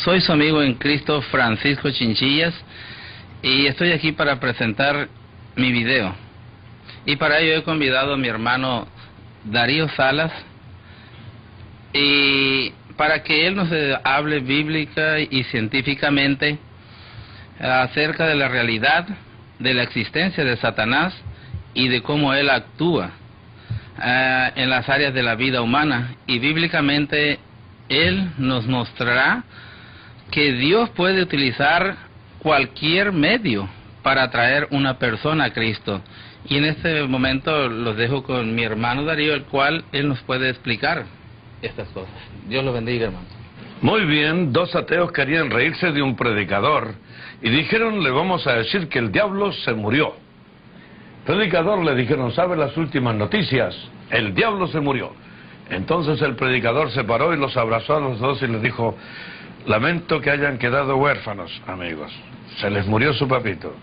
Soy su amigo en Cristo, Francisco Chinchillas, y estoy aquí para presentar mi video. Y para ello he convidado a mi hermano Darío Salas, y para que él nos hable bíblica y científicamente acerca de la realidad de la existencia de Satanás y de cómo él actúa en las áreas de la vida humana. Y bíblicamente él nos mostrará que Dios puede utilizar cualquier medio para atraer una persona a Cristo. Y en este momento los dejo con mi hermano Darío, el cual él nos puede explicar estas cosas. Dios lo bendiga, hermano. Muy bien, dos ateos querían reírse de un predicador y dijeron, le vamos a decir que el diablo se murió. Predicador, le dijeron, ¿sabe las últimas noticias? El diablo se murió. Entonces el predicador se paró y los abrazó a los dos y les dijo, lamento que hayan quedado huérfanos, amigos. Se les murió su papito.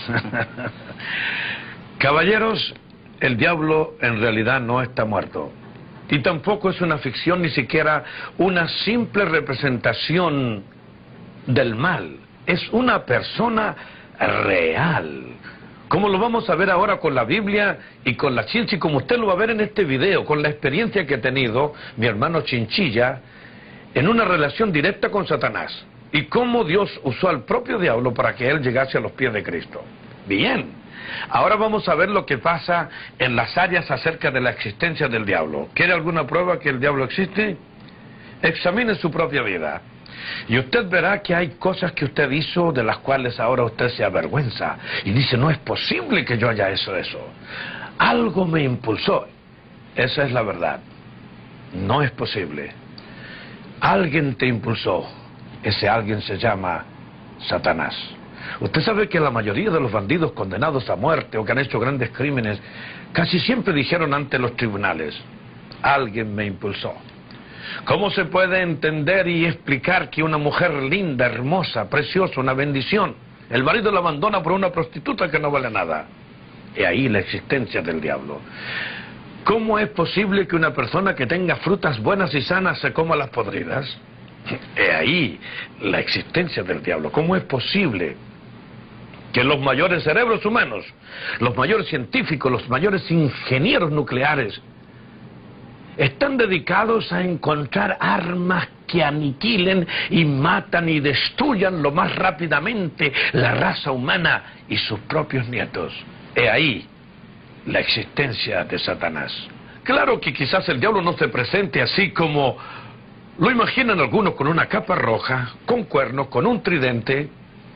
Caballeros, el diablo en realidad no está muerto. Y tampoco es una ficción, ni siquiera una simple representación del mal. Es una persona real. Como lo vamos a ver ahora con la Biblia y con la ciencia, y como usted lo va a ver en este video, con la experiencia que ha tenido mi hermano Chinchilla en una relación directa con Satanás. Y cómo Dios usó al propio diablo para que él llegase a los pies de Cristo. Bien. Ahora vamos a ver lo que pasa en las áreas acerca de la existencia del diablo. ¿Quiere alguna prueba que el diablo existe? Examine su propia vida. Y usted verá que hay cosas que usted hizo de las cuales ahora usted se avergüenza. Y dice, no es posible que yo haya hecho eso. Algo me impulsó. Esa es la verdad. No es posible. Alguien te impulsó. Ese alguien se llama Satanás. Usted sabe que la mayoría de los bandidos condenados a muerte o que han hecho grandes crímenes casi siempre dijeron ante los tribunales, alguien me impulsó. ¿Cómo se puede entender y explicar que una mujer linda, hermosa, preciosa, una bendición, el marido la abandona por una prostituta que no vale nada? Y ahí la existencia del diablo. ¿Cómo es posible que una persona que tenga frutas buenas y sanas se coma las podridas? Y ahí la existencia del diablo. ¿Cómo es posible que los mayores cerebros humanos, los mayores científicos, los mayores ingenieros nucleares están dedicados a encontrar armas que aniquilen y matan y destruyan lo más rápidamente la raza humana y sus propios nietos? He ahí la existencia de Satanás. Claro que quizás el diablo no se presente así como lo imaginan algunos, con una capa roja, con cuernos, con un tridente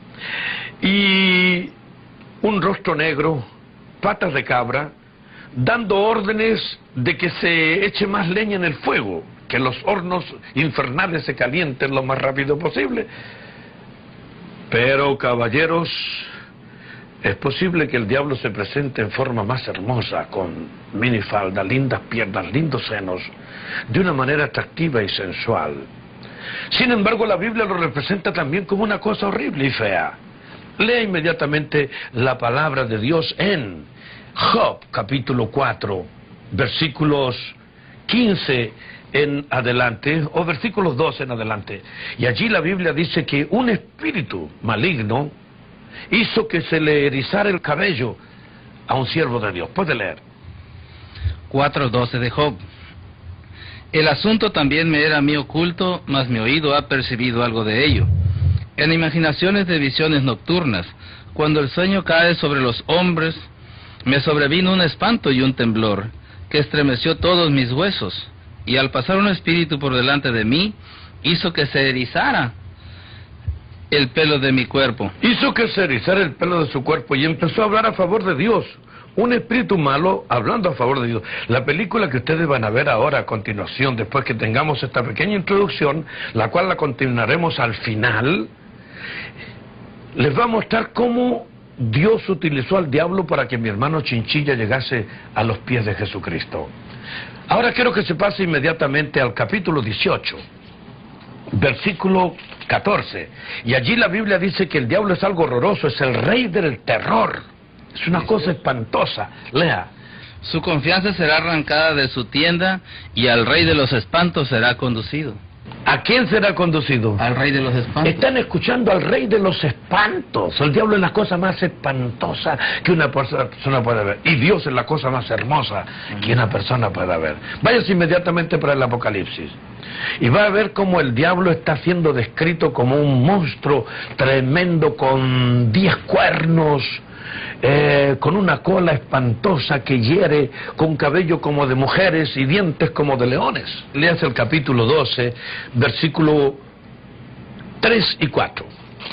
y un rostro negro, patas de cabra, dando órdenes de que se eche más leña en el fuego, que los hornos infernales se calienten lo más rápido posible. Pero, caballeros, es posible que el diablo se presente en forma más hermosa, con minifalda, lindas piernas, lindos senos, de una manera atractiva y sensual. Sin embargo, la Biblia lo representa también como una cosa horrible y fea. Lea inmediatamente la palabra de Dios en Job, capítulo 4, versículos 15 en adelante, o versículos 12 en adelante. Y allí la Biblia dice que un espíritu maligno hizo que se le erizara el cabello a un siervo de Dios. Puede leer. 4:12 de Job. El asunto también me era a mí oculto, mas mi oído ha percibido algo de ello. En imaginaciones de visiones nocturnas, cuando el sueño cae sobre los hombres, me sobrevino un espanto y un temblor, que estremeció todos mis huesos, y al pasar un espíritu por delante de mí, hizo que se erizara el pelo de mi cuerpo. Hizo que se erizara el pelo de su cuerpo y empezó a hablar a favor de Dios. Un espíritu malo hablando a favor de Dios. La película que ustedes van a ver ahora a continuación, después que tengamos esta pequeña introducción, la cual la continuaremos al final, les va a mostrar cómo Dios utilizó al diablo para que mi hermano Chinchilla llegase a los pies de Jesucristo. Ahora quiero que se pase inmediatamente al capítulo 18, versículo 14. Y allí la Biblia dice que el diablo es algo horroroso, es el rey del terror. Es una cosa espantosa. Lea. Su confianza será arrancada de su tienda y al rey de los espantos será conducido. ¿A quién será conducido? Al rey de los espantos. Están escuchando al rey de los espantos. El diablo es la cosa más espantosa que una persona puede ver. Y Dios es la cosa más hermosa que una persona pueda ver. Váyase inmediatamente para el Apocalipsis. Y va a ver cómo el diablo está siendo descrito como un monstruo tremendo con 10 cuernos, con una cola espantosa que hiere, con cabello como de mujeres y dientes como de leones. Léase el capítulo 12, versículo 3 y 4.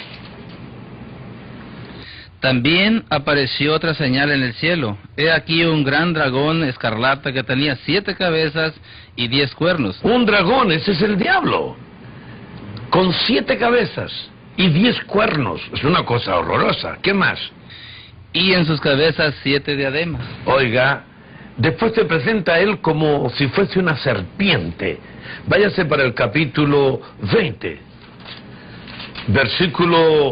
También apareció otra señal en el cielo. He aquí un gran dragón escarlata que tenía 7 cabezas y 10 cuernos. Un dragón, ese es el diablo, con 7 cabezas y 10 cuernos. Es una cosa horrorosa. ¿Qué más? Y en sus cabezas 7 diademas. Oiga, después se presenta a él como si fuese una serpiente. Váyase para el capítulo 20, versículo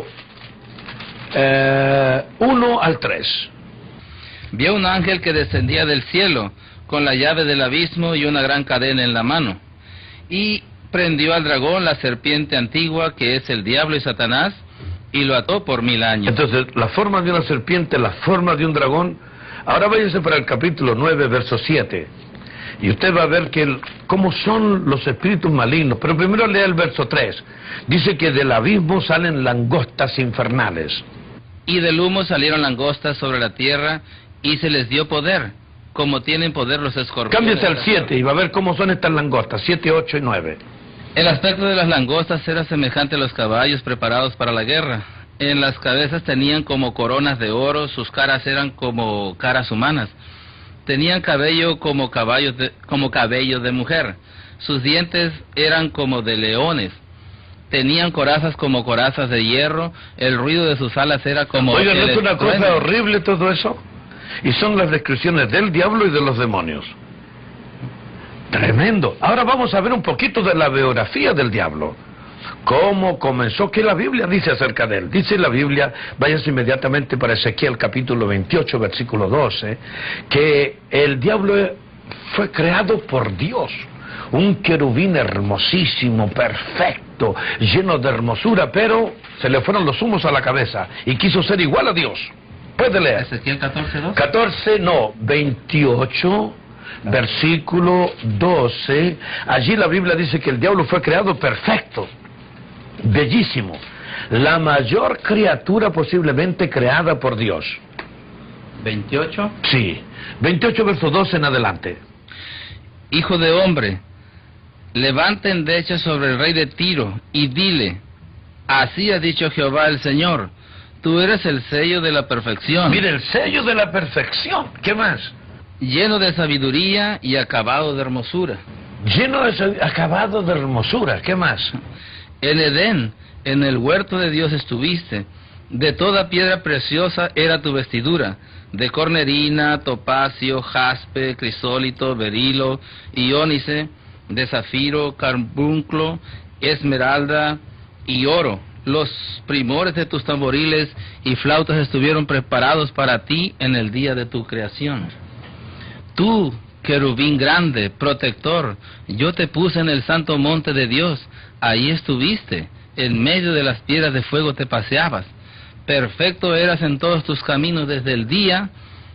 1 al 3. Vio un ángel que descendía del cielo, con la llave del abismo y una gran cadena en la mano. Y prendió al dragón, la serpiente antigua, que es el diablo y Satanás, y lo ató por 1000 años. Entonces, la forma de una serpiente, la forma de un dragón. Ahora váyase para el capítulo 9, verso 7. Y usted va a ver cómo son los espíritus malignos. Pero primero lea el verso 3. Dice que del abismo salen langostas infernales. Y del humo salieron langostas sobre la tierra, y se les dio poder, como tienen poder los escorpiones. Cámbiese al 7 y va a ver cómo son estas langostas, 7, 8 y 9. El aspecto de las langostas era semejante a los caballos preparados para la guerra. En las cabezas tenían como coronas de oro, sus caras eran como caras humanas. Tenían cabello como cabello de mujer. Sus dientes eran como de leones. Tenían corazas como corazas de hierro. El ruido de sus alas era como... Oiga, ¿no es una cosa horrible todo eso? Y son las descripciones del diablo y de los demonios. Tremendo. Ahora vamos a ver un poquito de la biografía del diablo. ¿Cómo comenzó? ¿Qué la Biblia dice acerca de él? Dice la Biblia, váyase inmediatamente para Ezequiel capítulo 28, versículo 12, que el diablo fue creado por Dios. Un querubín hermosísimo, perfecto, lleno de hermosura, pero se le fueron los humos a la cabeza y quiso ser igual a Dios. Puede leer. Ezequiel 14, 12. 14, no, 28... versículo 12, allí la Biblia dice que el diablo fue creado perfecto, bellísimo, la mayor criatura posiblemente creada por Dios. 28. Sí, 28 verso 12 en adelante. Hijo de hombre, levanta endecha sobre el rey de Tiro y dile, así ha dicho Jehová el Señor, tú eres el sello de la perfección. Mire, el sello de la perfección, ¿qué más? Lleno de sabiduría y acabado de hermosura. Lleno de acabado de hermosura, ¿qué más? En Edén, en el huerto de Dios estuviste. De toda piedra preciosa era tu vestidura, de cornerina, topacio, jaspe, crisólito, berilo, iónice, de zafiro, carbunclo, esmeralda y oro. Los primores de tus tamboriles y flautas estuvieron preparados para ti en el día de tu creación. Tú, querubín grande, protector, yo te puse en el santo monte de Dios, ahí estuviste, en medio de las piedras de fuego te paseabas. Perfecto eras en todos tus caminos desde el día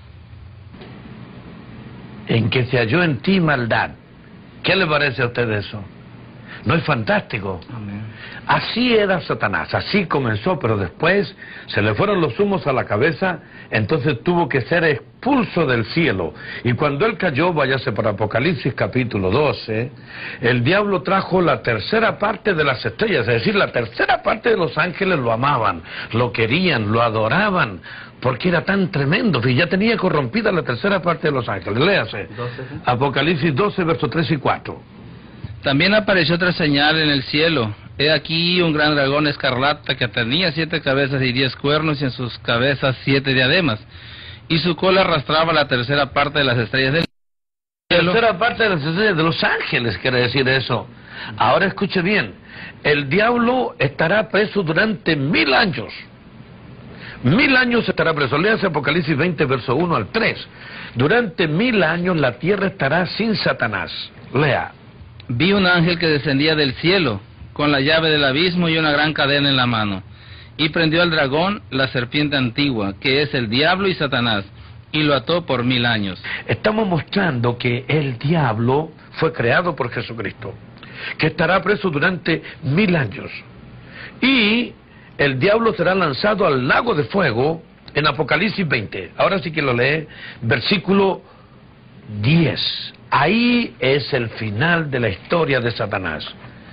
en que se halló en ti maldad. ¿Qué le parece a usted eso? ¿No es fantástico? Amén. Así era Satanás, así comenzó, pero después se le fueron los humos a la cabeza, entonces tuvo que ser expulso del cielo. Y cuando él cayó, váyase para Apocalipsis capítulo 12, el diablo trajo la tercera parte de las estrellas, es decir, la tercera parte de los ángeles lo amaban, lo querían, lo adoraban, porque era tan tremendo, y ya tenía corrompida la tercera parte de los ángeles. Léase, 12. Apocalipsis 12, versos 3 y 4. También apareció otra señal en el cielo. He aquí un gran dragón escarlata que tenía 7 cabezas y 10 cuernos, y en sus cabezas 7 diademas. Y su cola arrastraba la tercera parte de las estrellas del cielo. Tercera parte de las estrellas de los ángeles, quiere decir eso. Ahora escuche bien, el diablo estará preso durante 1000 años. 1000 años estará preso. Léase Apocalipsis 20, verso 1 al 3. Durante 1000 años la tierra estará sin Satanás. Lea. vi un ángel que descendía del cielo, con la llave del abismo y una gran cadena en la mano, y prendió al dragón, la serpiente antigua, que es el diablo y Satanás, y lo ató por 1000 años. Estamos mostrando que el diablo fue creado por Jesucristo, que estará preso durante 1000 años. Y el diablo será lanzado al lago de fuego en Apocalipsis 20. Ahora sí que lo lee, versículo 10. Ahí es el final de la historia de Satanás.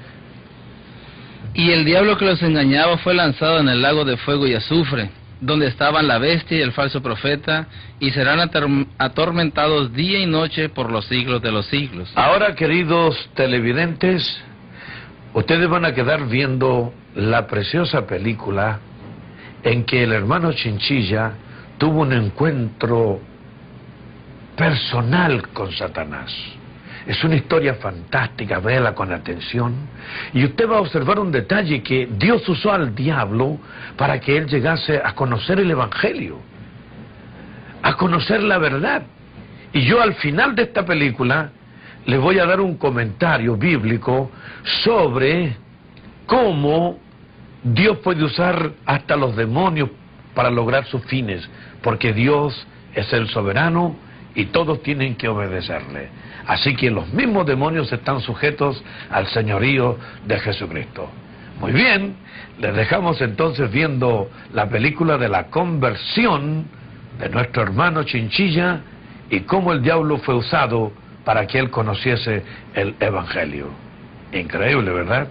Y el diablo que los engañaba fue lanzado en el lago de fuego y azufre, donde estaban la bestia y el falso profeta, y serán atormentados día y noche por los siglos de los siglos. Ahora, queridos televidentes, ustedes van a quedar viendo la preciosa película en que el hermano Chinchilla tuvo un encuentro personal con Satanás. Es una historia fantástica, véala con atención. Y usted va a observar un detalle, que Dios usó al diablo para que él llegase a conocer el Evangelio, a conocer la verdad. Y yo al final de esta película le voy a dar un comentario bíblico sobre cómo Dios puede usar hasta los demonios para lograr sus fines, porque Dios es el soberano y todos tienen que obedecerle. Así que los mismos demonios están sujetos al señorío de Jesucristo. Muy bien, les dejamos entonces viendo la película de la conversión de nuestro hermano Chinchilla y cómo el diablo fue usado para que él conociese el Evangelio. Increíble, ¿verdad?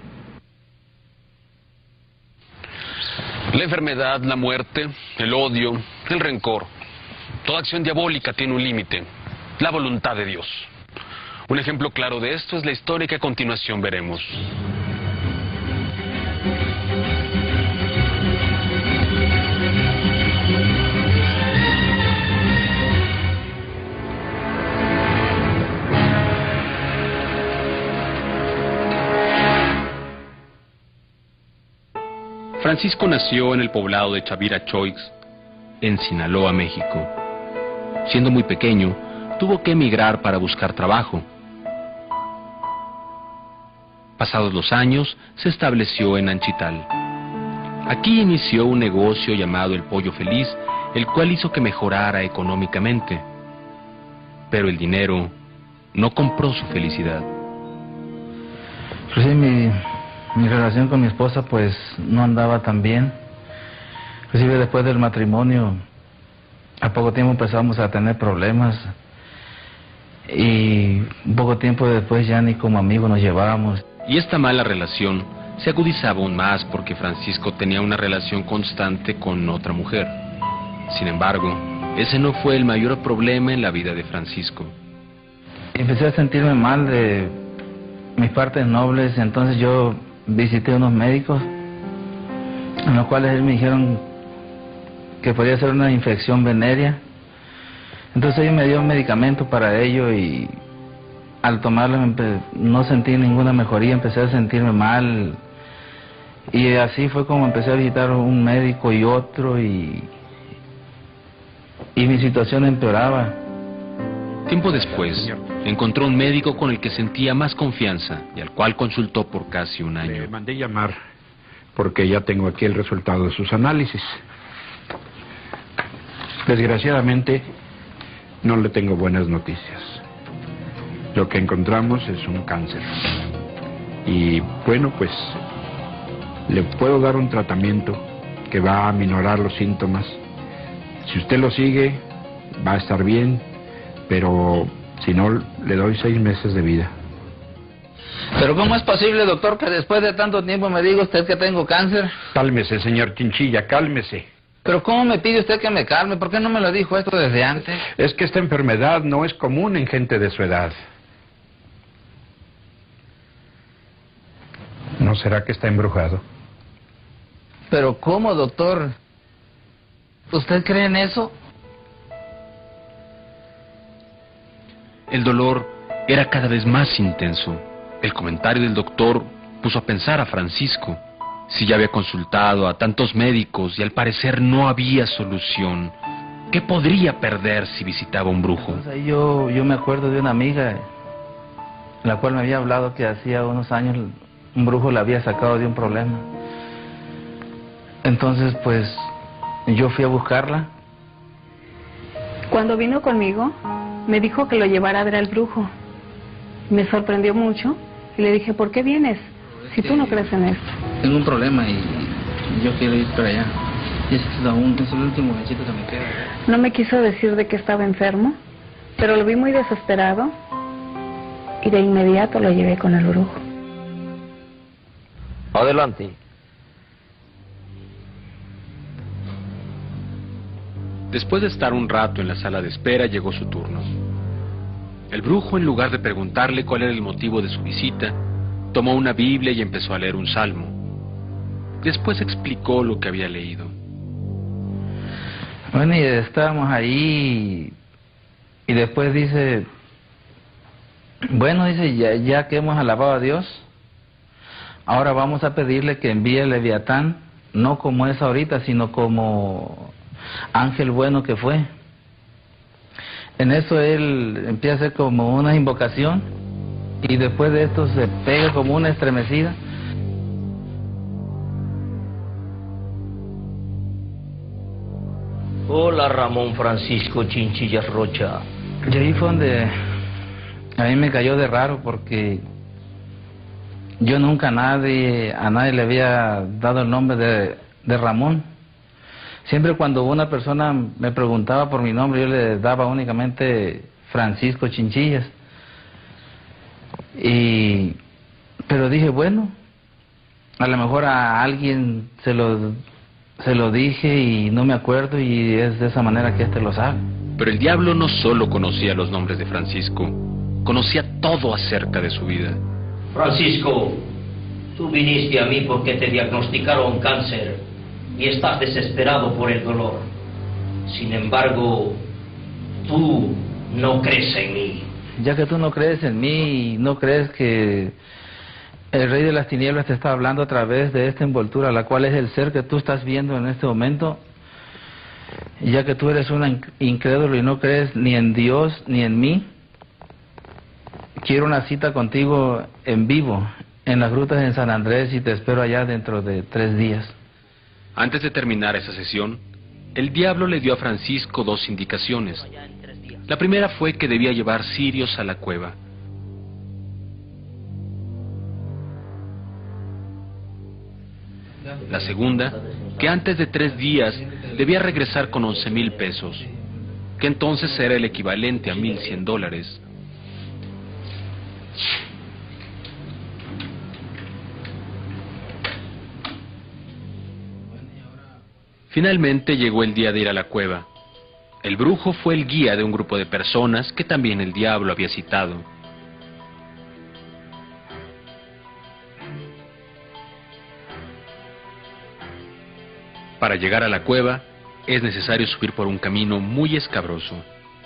La enfermedad, la muerte, el odio, el rencor. Toda acción diabólica tiene un límite, la voluntad de Dios. Un ejemplo claro de esto es la historia que a continuación veremos. Francisco nació en el poblado de Chavirachoix, en Sinaloa, México. Siendo muy pequeño, tuvo que emigrar para buscar trabajo. Pasados los años, se estableció en Anchital. Aquí inició un negocio llamado El Pollo Feliz, el cual hizo que mejorara económicamente. Pero el dinero no compró su felicidad. Pues sí, mi relación con mi esposa pues no andaba tan bien. Inclusive después del matrimonio, a poco tiempo empezamos a tener problemas. Y un poco tiempo después ya ni como amigos nos llevábamos. Y esta mala relación se agudizaba aún más porque Francisco tenía una relación constante con otra mujer. Sin embargo, ese no fue el mayor problema en la vida de Francisco. Empecé a sentirme mal de mis partes nobles, entonces yo visité unos médicos, en los cuales me dijeron que podía ser una infección venérea. Entonces ellos me dio un medicamento para ello y al tomarlo no sentí ninguna mejoría, empecé a sentirme mal. Y así fue como empecé a visitar un médico y otro y mi situación empeoraba. Tiempo después, encontró un médico con el que sentía más confianza y al cual consultó por casi un año. Le mandé llamar porque ya tengo aquí el resultado de sus análisis. Desgraciadamente, no le tengo buenas noticias. Lo que encontramos es un cáncer. Y bueno, pues le puedo dar un tratamiento que va a aminorar los síntomas. Si usted lo sigue, va a estar bien, pero si no, le doy 6 meses de vida. Pero ¿cómo es posible, doctor, que después de tanto tiempo me diga usted que tengo cáncer? Cálmese, señor Chinchilla, cálmese. Pero ¿cómo me pide usted que me calme? ¿Por qué no me lo dijo esto desde antes? Es que esta enfermedad no es común en gente de su edad. ¿No será que está embrujado? ¿Pero cómo, doctor? ¿Usted cree en eso? El dolor era cada vez más intenso. El comentario del doctor puso a pensar a Francisco. Si ya había consultado a tantos médicos y al parecer no había solución, ¿qué podría perder si visitaba un brujo? Entonces, yo me acuerdo de una amiga la cual me había hablado que hacía unos años un brujo la había sacado de un problema. Entonces, pues, yo fui a buscarla. Cuando vino conmigo, me dijo que lo llevara a ver al brujo. Me sorprendió mucho y le dije, ¿por qué vienes? Si tú no crees en esto. Tengo un problema y yo quiero ir para allá. Y ese es el último besito que me queda. No me quiso decir de que estaba enfermo, pero lo vi muy desesperado y de inmediato lo llevé con el brujo. Adelante. Después de estar un rato en la sala de espera, llegó su turno. El brujo, en lugar de preguntarle cuál era el motivo de su visita, tomó una Biblia y empezó a leer un salmo. Después explicó lo que había leído. Bueno, y estábamos ahí y después dice, bueno, dice, ya que hemos alabado a Dios, ahora vamos a pedirle que envíe el Leviatán, no como es ahorita, sino como ángel bueno que fue. En eso él empieza a hacer como una invocación y después de esto se pega como una estremecida. Hola, Ramón Francisco Chinchillas Rocha. Y ahí fue donde a mí me cayó de raro, porque yo nunca a nadie le había dado el nombre de Ramón. Siempre cuando una persona me preguntaba por mi nombre, yo le daba únicamente Francisco Chinchillas. Pero dije, bueno, a lo mejor a alguien se lo dije y no me acuerdo, y es de esa manera que lo sabe. Pero el diablo no solo conocía los nombres de Francisco, conocía todo acerca de su vida. Francisco, tú viniste a mí porque te diagnosticaron cáncer y estás desesperado por el dolor. Sin embargo, tú no crees en mí. Ya que tú no crees en mí y no crees que el Rey de las Tinieblas te está hablando a través de esta envoltura, la cual es el ser que tú estás viendo en este momento, ya que tú eres un incrédulo y no crees ni en Dios ni en mí, quiero una cita contigo en vivo en las grutas de San Andrés y te espero allá dentro de 3 días. Antes de terminar esa sesión, el diablo le dio a Francisco 2 indicaciones. La primera fue que debía llevar cirios a la cueva. La segunda, que antes de 3 días debía regresar con 11,000 pesos, que entonces era el equivalente a $1,100. Finalmente llegó el día de ir a la cueva. El brujo fue el guía de un grupo de personas que también el diablo había citado. Para llegar a la cueva, es necesario subir por un camino muy escabroso.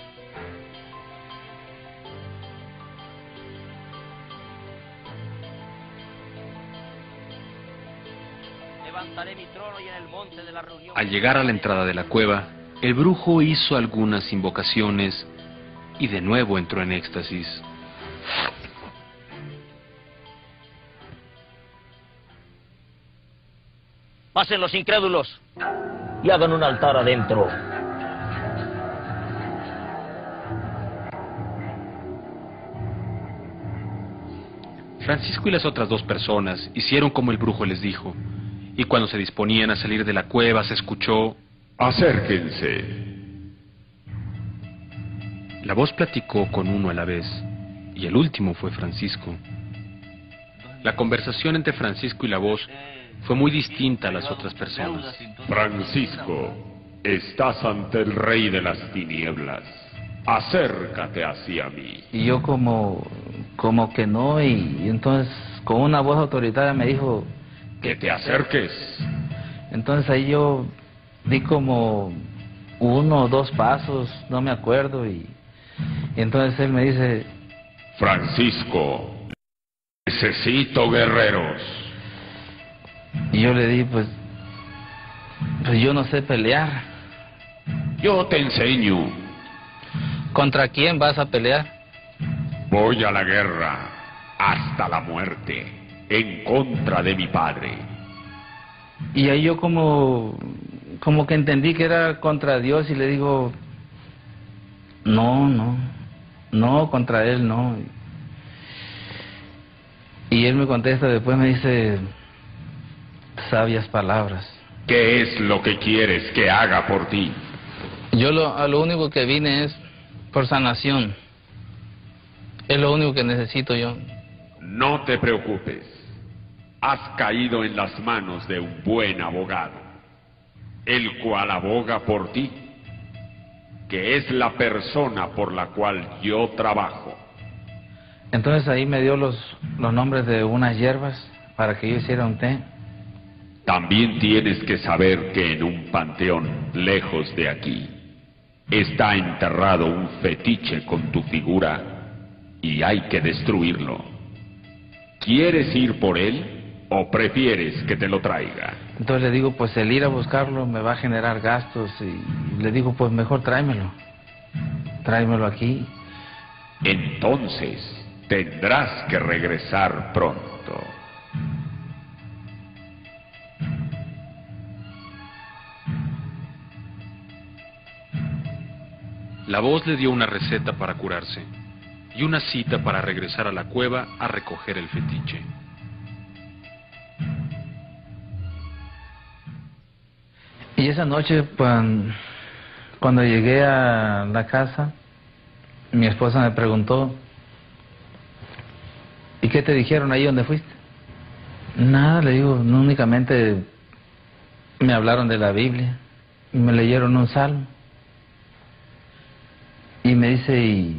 Al llegar a la entrada de la cueva, el brujo hizo algunas invocaciones y de nuevo entró en éxtasis. Pasen los incrédulos y hagan un altar adentro. Francisco y las otras 2 personas hicieron como el brujo les dijo, y cuando se disponían a salir de la cueva se escuchó: acérquense. La voz platicó con uno a la vez, y el último fue Francisco. La conversación entre Francisco y la voz fue muy distinta a las otras personas. Francisco, estás ante el Rey de las Tinieblas. Acércate hacia mí. Y yo como que no, y entonces con una voz autoritaria me dijo que te acerques. Entonces ahí yo di como 1 o 2 pasos, no me acuerdo, y entonces él me dice: Francisco, necesito guerreros. Y yo le di, pues yo no sé pelear. Yo te enseño. ¿Contra quién vas a pelear? Voy a la guerra. hasta la muerte, en contra de mi padre. Y ahí yo como que entendí que era contra Dios y le digo, no, contra él no. Y él me contesta, después me dice, sabias palabras. ¿Qué es lo que quieres que haga por ti? Yo a lo único que vine es por sanación. Es lo único que necesito yo. No te preocupes. Has caído en las manos de un buen abogado, el cual aboga por ti, que es la persona por la cual yo trabajo. Entonces ahí me dio los nombres de unas hierbas para que yo hiciera un té. También tienes que saber que en un panteón lejos de aquí está enterrado un fetiche con tu figura y hay que destruirlo. ¿Quieres ir por él o prefieres que te lo traiga? Entonces le digo, pues el ir a buscarlo me va a generar gastos y le digo, pues mejor tráemelo aquí. Entonces tendrás que regresar pronto. La voz le dio una receta para curarse y una cita para regresar a la cueva a recoger el fetiche. Y esa noche, cuando llegué a la casa, mi esposa me preguntó, ¿y qué te dijeron ahí donde fuiste? Nada, le digo, no, únicamente me hablaron de la Biblia y me leyeron un salmo. Y me dice,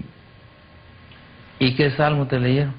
¿y qué salmo te leyeron?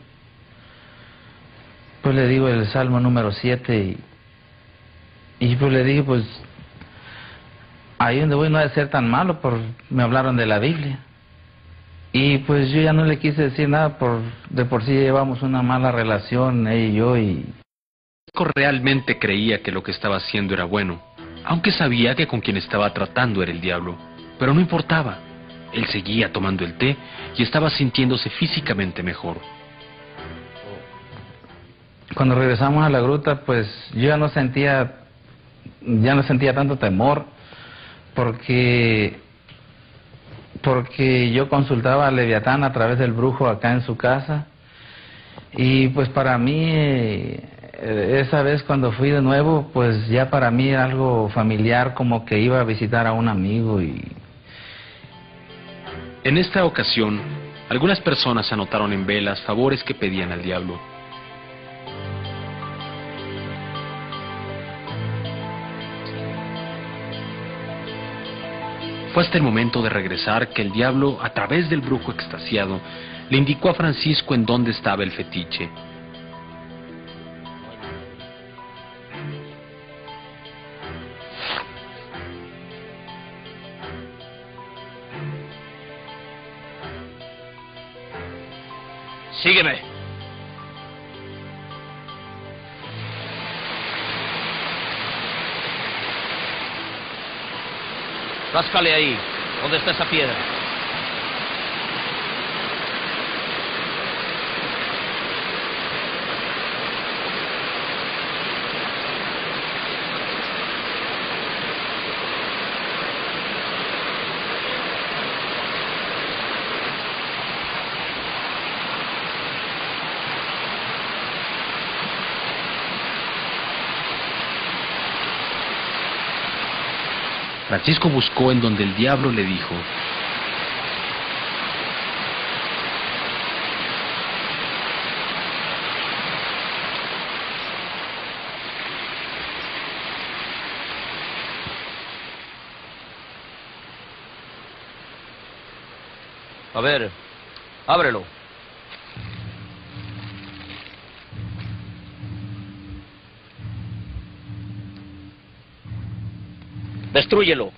Pues le digo el salmo número 7 y pues le dije, pues ahí donde voy no ha de ser tan malo, me hablaron de la Biblia. Y pues yo ya no le quise decir nada, de por sí llevamos una mala relación, ella y yo, y... Realmente creía que lo que estaba haciendo era bueno, aunque sabía que con quien estaba tratando era el diablo, pero no importaba. Él seguía tomando el té y estaba sintiéndose físicamente mejor. Cuando regresamos a la gruta, pues yo ya no sentía tanto temor, porque yo consultaba a Leviatán a través del brujo acá en su casa, y pues para mí, esa vez cuando fui de nuevo, pues ya para mí era algo familiar, como que iba a visitar a un amigo. Y en esta ocasión, algunas personas anotaron en velas favores que pedían al diablo. Fue hasta el momento de regresar que el diablo, a través del brujo extasiado, le indicó a Francisco en dónde estaba el fetiche. Sígueme. Ráscale ahí, ¿dónde está esa piedra? Francisco buscó en donde el diablo le dijo: A ver, ábrelo. Destrúyelo.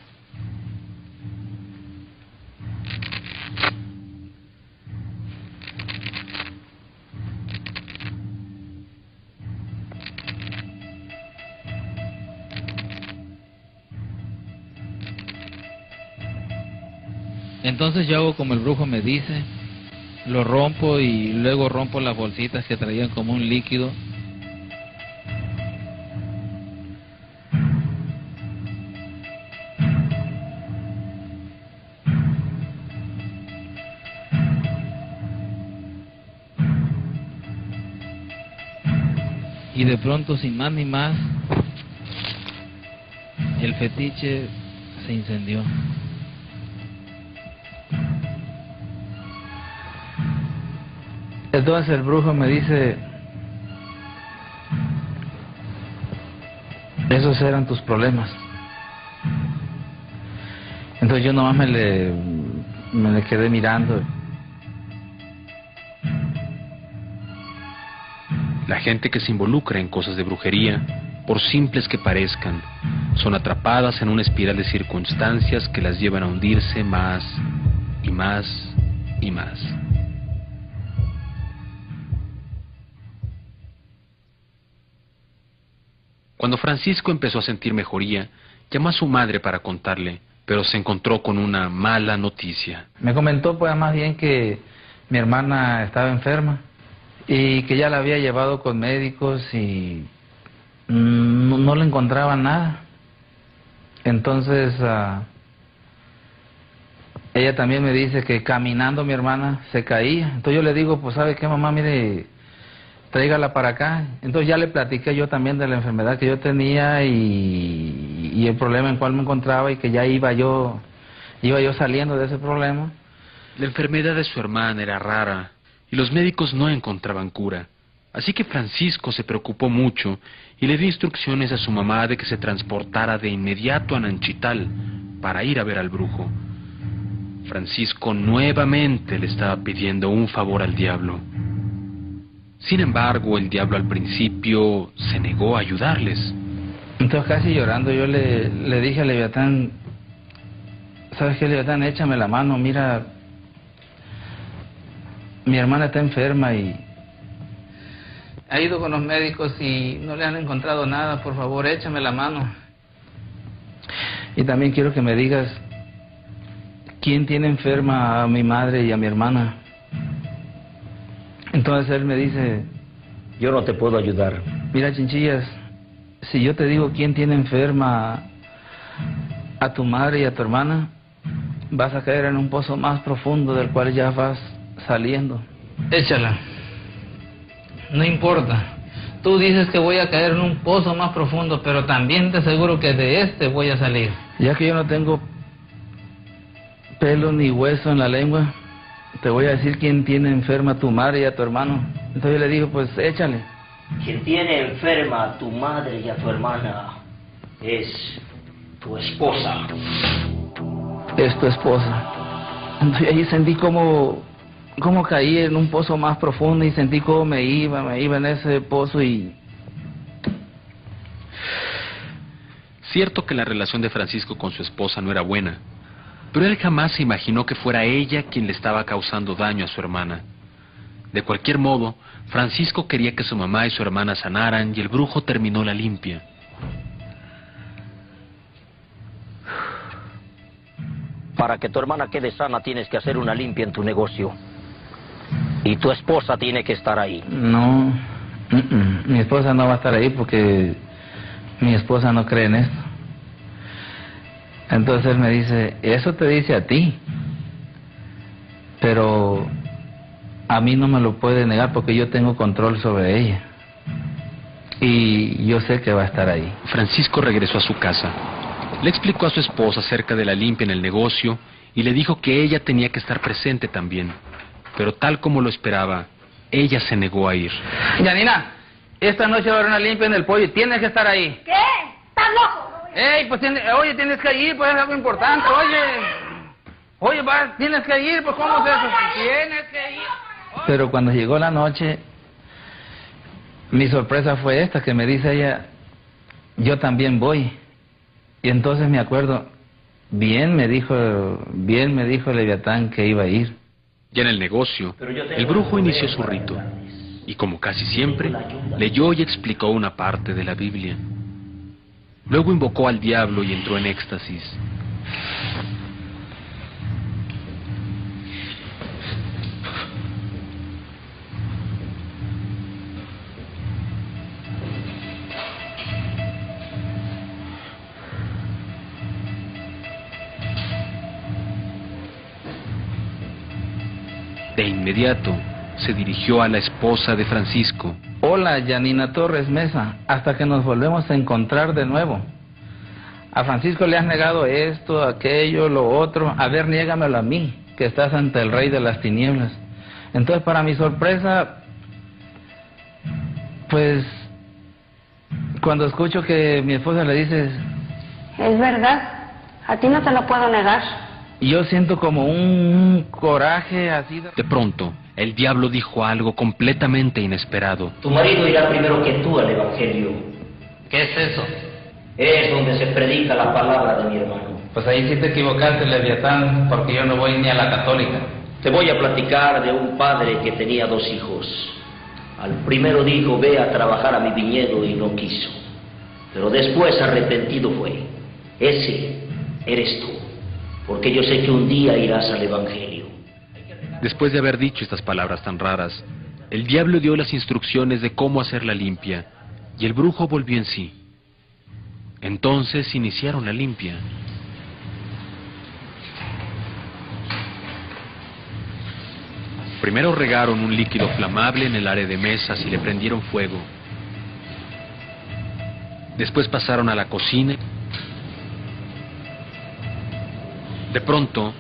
entonces yo hago como el brujo me dice, lo rompo y luego rompo las bolsitas que traían como un líquido. Y de pronto, sin más ni más, el fetiche se incendió. Entonces el brujo me dice: esos eran tus problemas. Entonces yo nomás me le quedé mirando. La gente que se involucra en cosas de brujería, por simples que parezcan, son atrapadas en una espiral de circunstancias que las llevan a hundirse más y más y más. Cuando Francisco empezó a sentir mejoría, llamó a su madre para contarle, pero se encontró con una mala noticia. Me comentó pues más bien que mi hermana estaba enferma y que ya la había llevado con médicos y no le encontraban nada. Entonces ella también me dice que caminando mi hermana se caía. Entonces yo le digo: pues ¿sabe qué, mamá? Mire, tráigala para acá. Entonces ya le platiqué yo también de la enfermedad que yo tenía y el problema en cual me encontraba, y que ya iba yo saliendo de ese problema. La enfermedad de su hermana era rara y los médicos no encontraban cura. Así que Francisco se preocupó mucho y le dio instrucciones a su mamá de que se transportara de inmediato a Nanchital para ir a ver al brujo. Francisco nuevamente le estaba pidiendo un favor al diablo. Sin embargo, el diablo al principio se negó a ayudarles. Entonces, casi llorando, yo le dije a Leviatán: ¿sabes qué, Leviatán? Échame la mano, mira, mi hermana está enferma y ha ido con los médicos y no le han encontrado nada, por favor, échame la mano. Y también quiero que me digas quién tiene enferma a mi madre y a mi hermana. Entonces él me dice: yo no te puedo ayudar. Mira, Chinchillas, si yo te digo quién tiene enferma a tu madre y a tu hermana, vas a caer en un pozo más profundo del cual ya vas saliendo. Échala. No importa. Tú dices que voy a caer en un pozo más profundo, pero también te aseguro que de este voy a salir. Ya que yo no tengo pelo ni hueso en la lengua, te voy a decir quién tiene enferma a tu madre y a tu hermano. Entonces yo le digo: pues échale. Quien tiene enferma a tu madre y a tu hermana es tu esposa. Es tu esposa. Entonces ahí sentí como caí en un pozo más profundo y sentí cómo me iba en ese pozo y... Cierto que la relación de Francisco con su esposa no era buena, pero él jamás se imaginó que fuera ella quien le estaba causando daño a su hermana. De cualquier modo, Francisco quería que su mamá y su hermana sanaran y el brujo terminó la limpia. Para que tu hermana quede sana tienes que hacer una limpia en tu negocio. Y tu esposa tiene que estar ahí. No, mi esposa no va a estar ahí porque mi esposa no cree en esto. Entonces él me dice: eso te dice a ti, pero a mí no me lo puede negar porque yo tengo control sobre ella. Y yo sé que va a estar ahí. Francisco regresó a su casa. Le explicó a su esposa acerca de la limpia en el negocio y le dijo que ella tenía que estar presente también. Pero tal como lo esperaba, ella se negó a ir. Yanina, esta noche va a haber una limpia en el pollo y tienes que estar ahí. ¿Qué? ¿Estás loco? Ey, pues tienes que ir, pues es algo importante, oye, tienes que ir, pues ¿cómo es eso? Tienes que ir. Pero cuando llegó la noche, mi sorpresa fue esta, que me dice ella: yo también voy. Y entonces me acuerdo, bien me dijo Leviatán que iba a ir. Ya en el negocio, el brujo inició su rito, y como casi siempre, leyó y explicó una parte de la Biblia. Luego invocó al diablo y entró en éxtasis. De inmediato se dirigió a la esposa de Francisco. Hola, Yanina Torres Mesa, hasta que nos volvemos a encontrar de nuevo. A Francisco le has negado esto, aquello, lo otro. A ver, niégamelo a mí, que estás ante el rey de las tinieblas. Entonces, para mi sorpresa, pues, cuando escucho que mi esposa le dice... Es verdad, a ti no te lo puedo negar. Yo siento como un coraje así De pronto, el diablo dijo algo completamente inesperado. Tu marido irá primero que tú al Evangelio. ¿Qué es eso? Es donde se predica la palabra de mi hermano. Pues ahí sí te equivocaste, Leviatán, porque yo no voy ni a la católica. Te voy a platicar de un padre que tenía 2 hijos. Al primero dijo, ve a trabajar a mi viñedo, y no quiso. Pero después arrepentido fue. Ese eres tú, porque yo sé que un día irás al Evangelio. Después de haber dicho estas palabras tan raras, el diablo dio las instrucciones de cómo hacerla limpia, y el brujo volvió en sí. Entonces iniciaron la limpia. Primero regaron un líquido flamable en el área de mesas y le prendieron fuego. Después pasaron a la cocina. De pronto,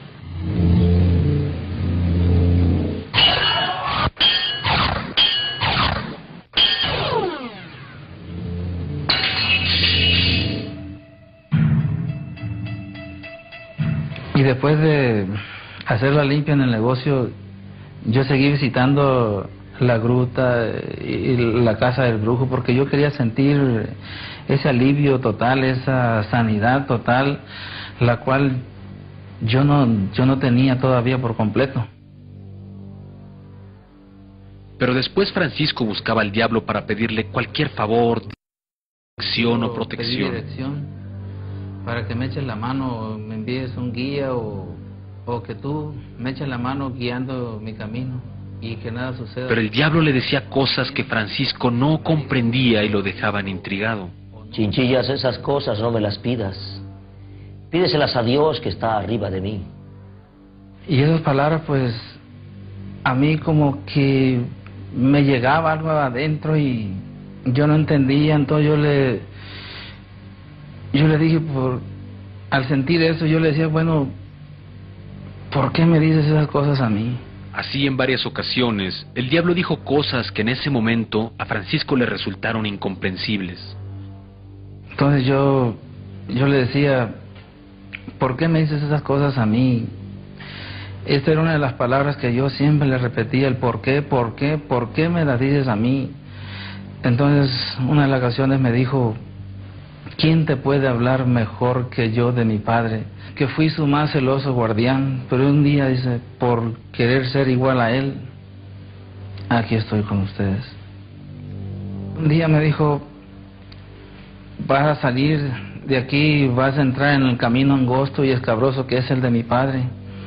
y después de hacer la limpia en el negocio, yo seguí visitando la gruta y la casa del brujo, porque yo quería sentir ese alivio total, esa sanidad total, la cual yo no tenía todavía por completo. pero después Francisco buscaba al diablo para pedirle cualquier favor, dirección o protección. Pedí dirección para que me eches la mano, me envíes un guía o que tú me eches la mano guiando mi camino y que nada suceda. Pero el diablo le decía cosas que Francisco no comprendía y lo dejaban intrigado. Chinchillas, esas cosas no me las pidas. Pídeselas a Dios que está arriba de mí. Y esas palabras, pues, a mí como que me llegaba algo adentro y yo no entendía. Entonces yo le dije, al sentir eso, yo le decía, bueno, ¿por qué me dices esas cosas a mí? Así en varias ocasiones, el diablo dijo cosas que en ese momento a Francisco le resultaron incomprensibles. Entonces yo le decía, ¿por qué me dices esas cosas a mí? Esta era una de las palabras que yo siempre le repetía, el por qué me las dices a mí. Entonces, una de las ocasiones me dijo, ¿quién te puede hablar mejor que yo de mi padre? Que fui su más celoso guardián, pero un día, dice, por querer ser igual a él, aquí estoy con ustedes. Un día me dijo, vas a salir de aquí, vas a entrar en el camino angosto y escabroso que es el de mi padre.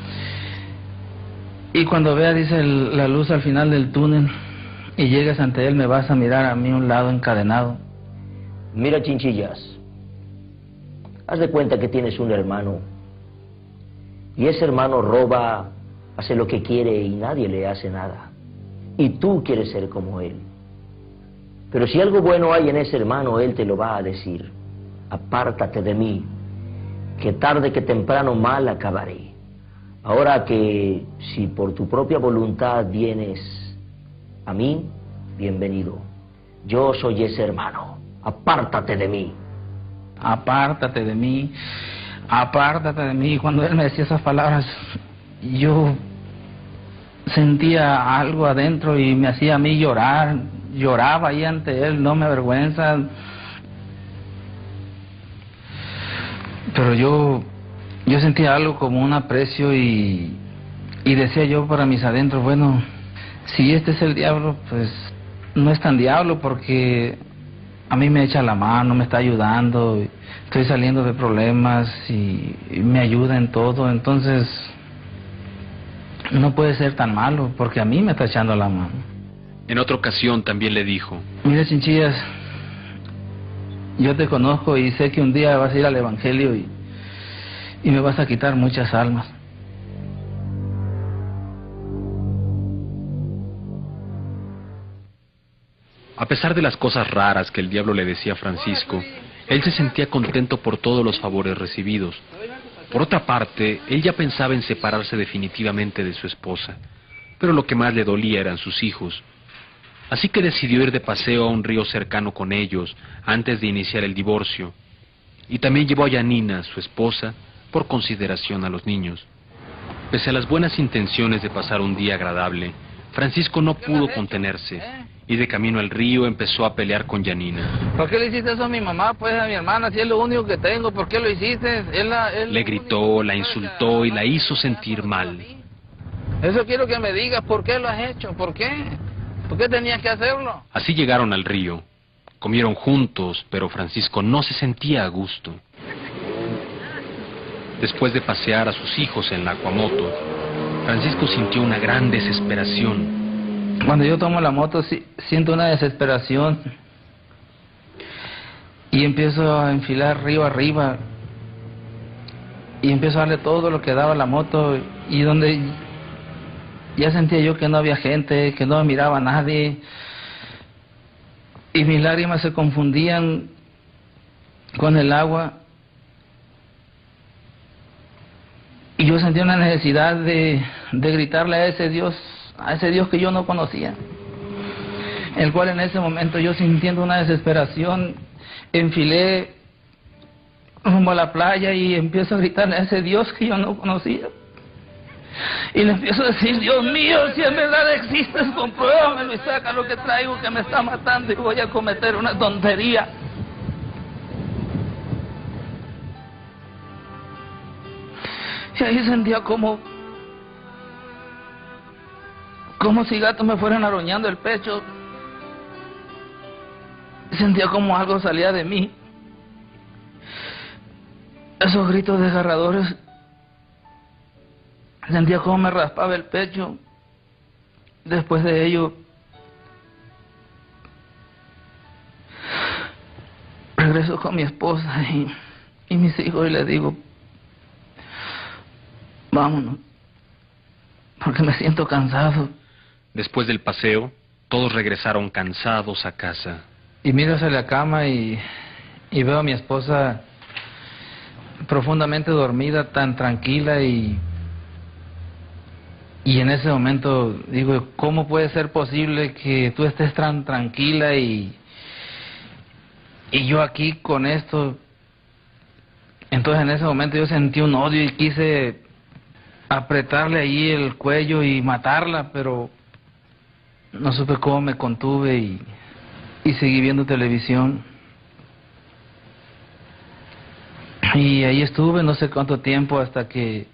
Y cuando veas, dice, la luz al final del túnel y llegues ante él, me vas a mirar a mí a un lado encadenado. Mira, Chinchillas, haz de cuenta que tienes un hermano y ese hermano roba, hace lo que quiere y nadie le hace nada. Y tú quieres ser como él. Pero si algo bueno hay en ese hermano, él te lo va a decir. Apártate de mí, que tarde que temprano mal acabaré. Ahora que si por tu propia voluntad vienes a mí, bienvenido. Yo soy ese hermano. Apártate de mí. Apártate de mí, apártate de mí. Cuando él me decía esas palabras, yo sentía algo adentro y me hacía a mí llorar. Lloraba ahí ante él, no me avergüenza. Pero yo sentía algo como un aprecio y decía yo para mis adentros, bueno, si este es el diablo, pues no es tan diablo, porque a mí me echa la mano, me está ayudando, estoy saliendo de problemas y me ayuda en todo, entonces no puede ser tan malo, porque a mí me está echando la mano. En otra ocasión también le dijo, mira, Chinchillas, yo te conozco y sé que un día vas a ir al Evangelio y me vas a quitar muchas almas. A pesar de las cosas raras que el diablo le decía a Francisco, él se sentía contento por todos los favores recibidos. Por otra parte, él ya pensaba en separarse definitivamente de su esposa, pero lo que más le dolía eran sus hijos. Así que decidió ir de paseo a un río cercano con ellos antes de iniciar el divorcio. Y también llevó a Yanina, su esposa, por consideración a los niños. Pese a las buenas intenciones de pasar un día agradable, Francisco no pudo contenerse y de camino al río empezó a pelear con Yanina. ¿Por qué le hiciste eso a mi mamá, pues, a mi hermana? Si es lo único que tengo, ¿por qué lo hiciste? Le gritó, la insultó y la hizo sentir mal. Eso quiero que me digas, ¿por qué lo has hecho? ¿Por qué? ¿Por qué tenías que hacerlo? Así llegaron al río. Comieron juntos, pero Francisco no se sentía a gusto. Después de pasear a sus hijos en la acuamoto, Francisco sintió una gran desesperación. Cuando yo tomo la moto siento una desesperación y empiezo a enfilar río arriba y empiezo a darle todo lo que daba la moto, y donde ya sentía yo que no había gente, que no me miraba nadie, y mis lágrimas se confundían con el agua, y yo sentía una necesidad de gritarle a ese Dios que yo no conocía, el cual en ese momento, yo sintiendo una desesperación, enfilé rumbo a la playa y empiezo a gritarle a ese Dios que yo no conocía. Y le empiezo a decir: Dios mío, si en verdad existes, compruébamelo y saca lo que traigo, que me está matando y voy a cometer una tontería. Y ahí sentía como si gatos me fueran arañando el pecho. Sentía como algo salía de mí. Esos gritos desgarradores. Sentía como me raspaba el pecho. Después de ello, regreso con mi esposa y mis hijos y les digo: vámonos, porque me siento cansado. Después del paseo, todos regresaron cansados a casa. Y miro hacia la cama y veo a mi esposa profundamente dormida, tan tranquila, y en ese momento digo: ¿cómo puede ser posible que tú estés tan tranquila y yo aquí con esto? Entonces en ese momento yo sentí un odio y quise apretarle ahí el cuello y matarla, pero no supe cómo, me contuve y seguí viendo televisión. Y ahí estuve no sé cuánto tiempo hasta que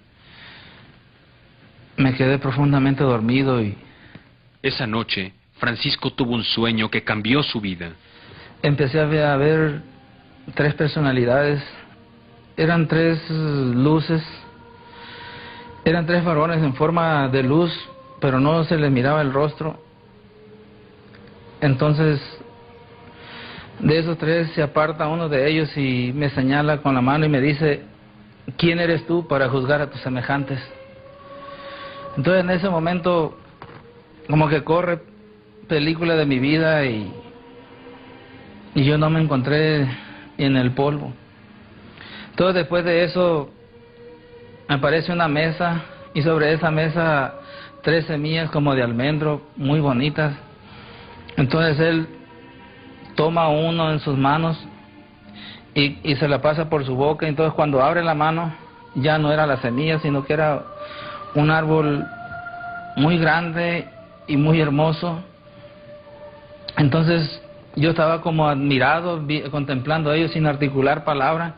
me quedé profundamente dormido. Y esa noche, Francisco tuvo un sueño que cambió su vida. Empecé a ver 3 personalidades. Eran 3 luces. Eran 3 varones en forma de luz, pero no se les miraba el rostro. Entonces, de esos 3 se aparta uno de ellos y me señala con la mano y me dice: ¿quién eres tú para juzgar a tus semejantes? Entonces en ese momento como que corre película de mi vida y yo no me encontré en el polvo. Entonces después de eso aparece una mesa y sobre esa mesa 3 semillas como de almendro muy bonitas. Entonces él toma uno en sus manos y se la pasa por su boca. Entonces cuando abre la mano ya no era la semilla, sino que era un árbol muy grande y muy hermoso. Entonces yo estaba como admirado, contemplando a ellos sin articular palabra.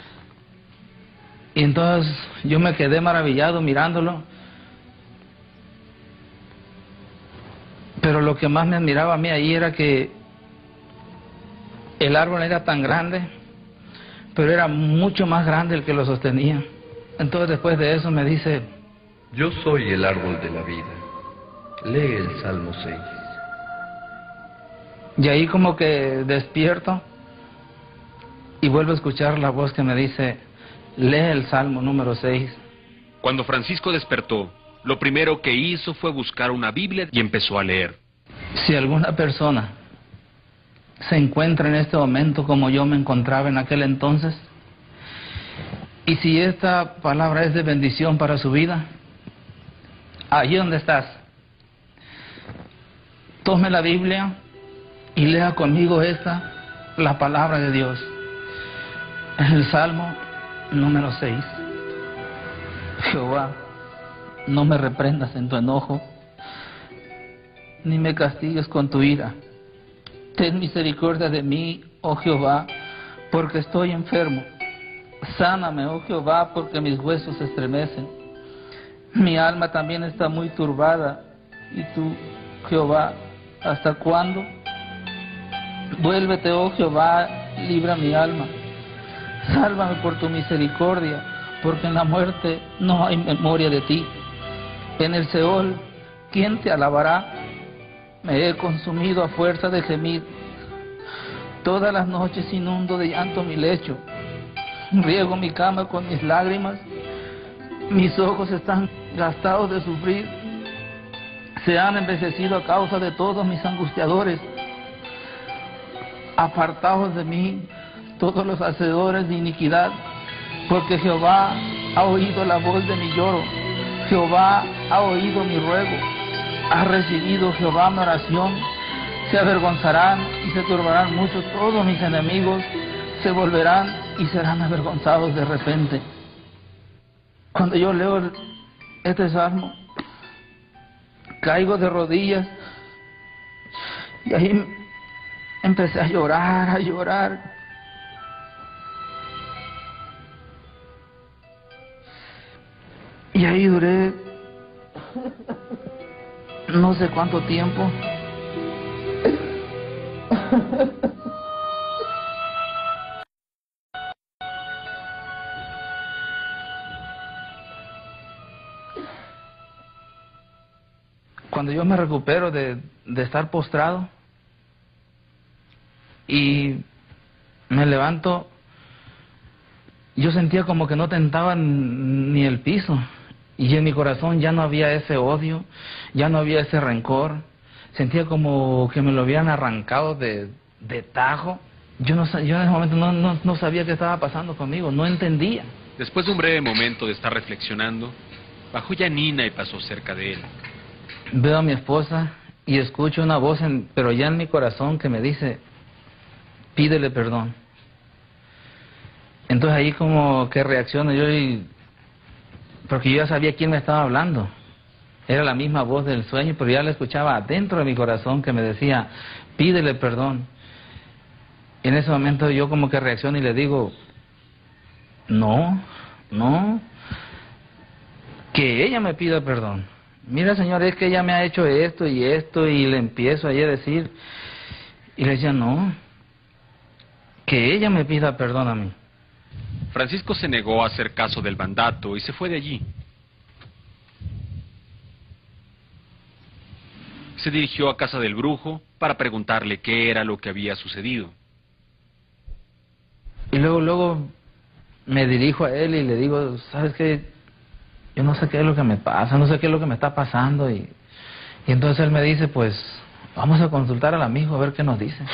Y entonces yo me quedé maravillado mirándolo. Pero lo que más me admiraba a mí ahí era que el árbol era tan grande, pero era mucho más grande el que lo sostenía. Entonces después de eso me dice: yo soy el árbol de la vida. Lee el Salmo 6. Y ahí como que despierto y vuelvo a escuchar la voz que me dice: lee el Salmo número 6. Cuando Francisco despertó, lo primero que hizo fue buscar una Biblia y empezó a leer. Si alguna persona se encuentra en este momento como yo me encontraba en aquel entonces. Y si esta palabra es de bendición para su vida, allí donde estás, tome la Biblia y lea conmigo la palabra de Dios. En el Salmo número 6. Jehová, no me reprendas en tu enojo, ni me castigues con tu ira. Ten misericordia de mí, oh Jehová, porque estoy enfermo. Sáname, oh Jehová, porque mis huesos se estremecen. Mi alma también está muy turbada. Y tú, Jehová, ¿hasta cuándo? Vuélvete, oh Jehová, libra mi alma. Sálvame por tu misericordia, porque en la muerte no hay memoria de ti. En el Seol, ¿quién te alabará? Me he consumido a fuerza de gemir. Todas las noches inundo de llanto mi lecho. Riego mi cama con mis lágrimas. Mis ojos están gastados de sufrir. Se han envejecido a causa de todos mis angustiadores. Apartaos de mí todos los hacedores de iniquidad, porque Jehová ha oído la voz de mi lloro. Jehová ha oído mi ruego. Ha recibido Jehová mi oración. Se avergonzarán y se turbarán mucho todos mis enemigos. Se volverán y serán avergonzados de repente. Cuando yo leo este salmo, caigo de rodillas y ahí empecé a llorar, a llorar. Y ahí duré no sé cuánto tiempo. Cuando yo me recupero de estar postrado y me levanto, yo sentía como que no tentaba ni el piso. Y en mi corazón ya no había ese odio, ya no había ese rencor. Sentía como que me lo habían arrancado de tajo. Yo en ese momento no sabía qué estaba pasando conmigo, no entendía. Después de un breve momento de estar reflexionando, bajó Yanina y pasó cerca de él. Veo a mi esposa y escucho una voz, pero ya en mi corazón, que me dice, pídele perdón. Entonces ahí como que reacciono yo, porque yo ya sabía quién me estaba hablando. Era la misma voz del sueño, pero ya la escuchaba adentro de mi corazón que me decía, pídele perdón. En ese momento yo como que reacciono y le digo, no, que ella me pida perdón. Mira, Señor, es que ella me ha hecho esto, y le empiezo ahí a decir, y le decía, no, que ella me pida perdón a mí. Francisco se negó a hacer caso del mandato y se fue de allí. Se dirigió a casa del brujo para preguntarle qué era lo que había sucedido. Y luego me dirijo a él y le digo, ¿sabes qué? Yo no sé qué es lo que me pasa, no sé qué es lo que me está pasando. Y entonces él me dice, pues, vamos a consultar al amigo a ver qué nos dice.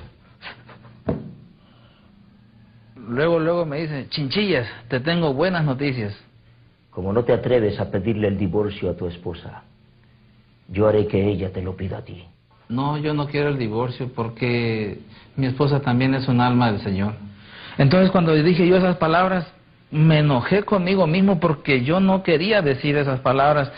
Luego me dice, Chinchillas, te tengo buenas noticias. Como no te atreves a pedirle el divorcio a tu esposa, yo haré que ella te lo pida a ti. No, yo no quiero el divorcio porque mi esposa también es un alma del Señor. Entonces cuando dije yo esas palabras, me enojé conmigo mismo porque yo no quería decir esas palabras.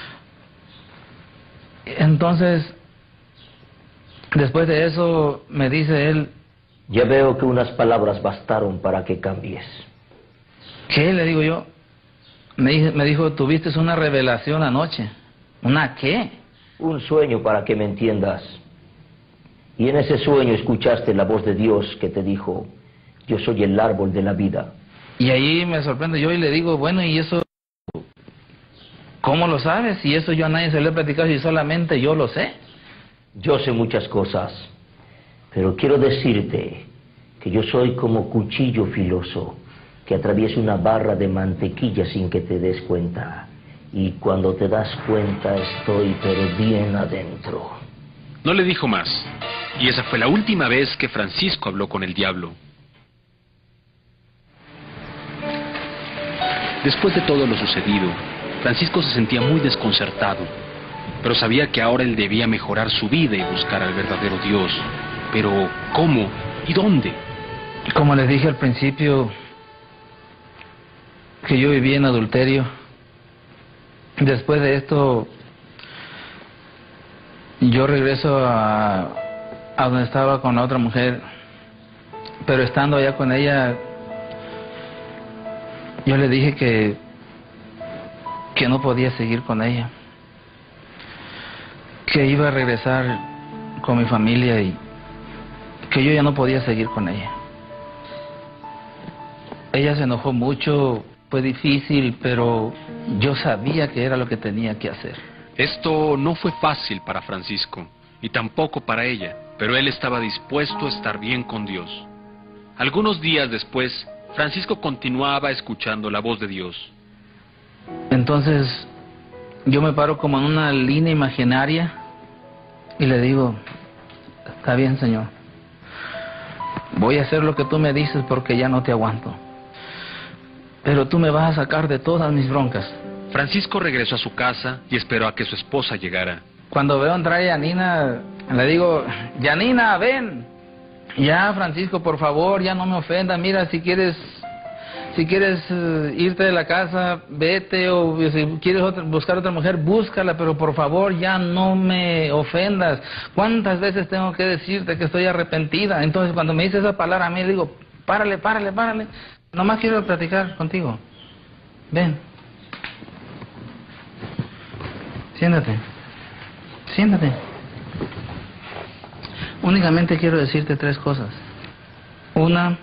Entonces, después de eso, me dice él, ya veo que unas palabras bastaron para que cambies. ¿Qué? Le digo yo. Me dijo, tuviste una revelación anoche. ¿Una qué? Un sueño, para que me entiendas. Y en ese sueño escuchaste la voz de Dios que te dijo, yo soy el árbol de la vida. Y ahí me sorprende yo y le digo, bueno, ¿y eso cómo lo sabes? Y eso yo a nadie se lo he platicado y solamente yo lo sé. Yo sé muchas cosas, pero quiero decirte que yo soy como cuchillo filoso que atraviesa una barra de mantequilla sin que te des cuenta. Y cuando te das cuenta estoy pero bien adentro. No le dijo más. Y esa fue la última vez que Francisco habló con el diablo. Después de todo lo sucedido, Francisco se sentía muy desconcertado, pero sabía que ahora él debía mejorar su vida y buscar al verdadero Dios. Pero, ¿cómo? ¿Y dónde? Como les dije al principio, que yo viví en adulterio. Después de esto, yo regreso a donde estaba con la otra mujer, pero estando allá con ella, yo le dije que no podía seguir con ella, que iba a regresar con mi familia y que yo ya no podía seguir con ella. Ella se enojó mucho, fue difícil, pero yo sabía que era lo que tenía que hacer. Esto no fue fácil para Francisco, y tampoco para ella, pero él estaba dispuesto a estar bien con Dios. Algunos días después, Francisco continuaba escuchando la voz de Dios. Entonces, yo me paro como en una línea imaginaria y le digo, está bien, Señor, voy a hacer lo que tú me dices porque ya no te aguanto, pero tú me vas a sacar de todas mis broncas. Francisco regresó a su casa y esperó a que su esposa llegara. Cuando veo entrar a Yanina, le digo, Yanina, ven. Ya, Francisco, por favor, ya no me ofenda. Mira, si quieres irte de la casa, vete, o si quieres buscar otra mujer, búscala, pero por favor ya no me ofendas. ¿Cuántas veces tengo que decirte que estoy arrepentida? Entonces cuando me dice esa palabra a mí, le digo, párale. Nomás quiero platicar contigo. Ven. Siéntate. Únicamente quiero decirte 3 cosas. Una,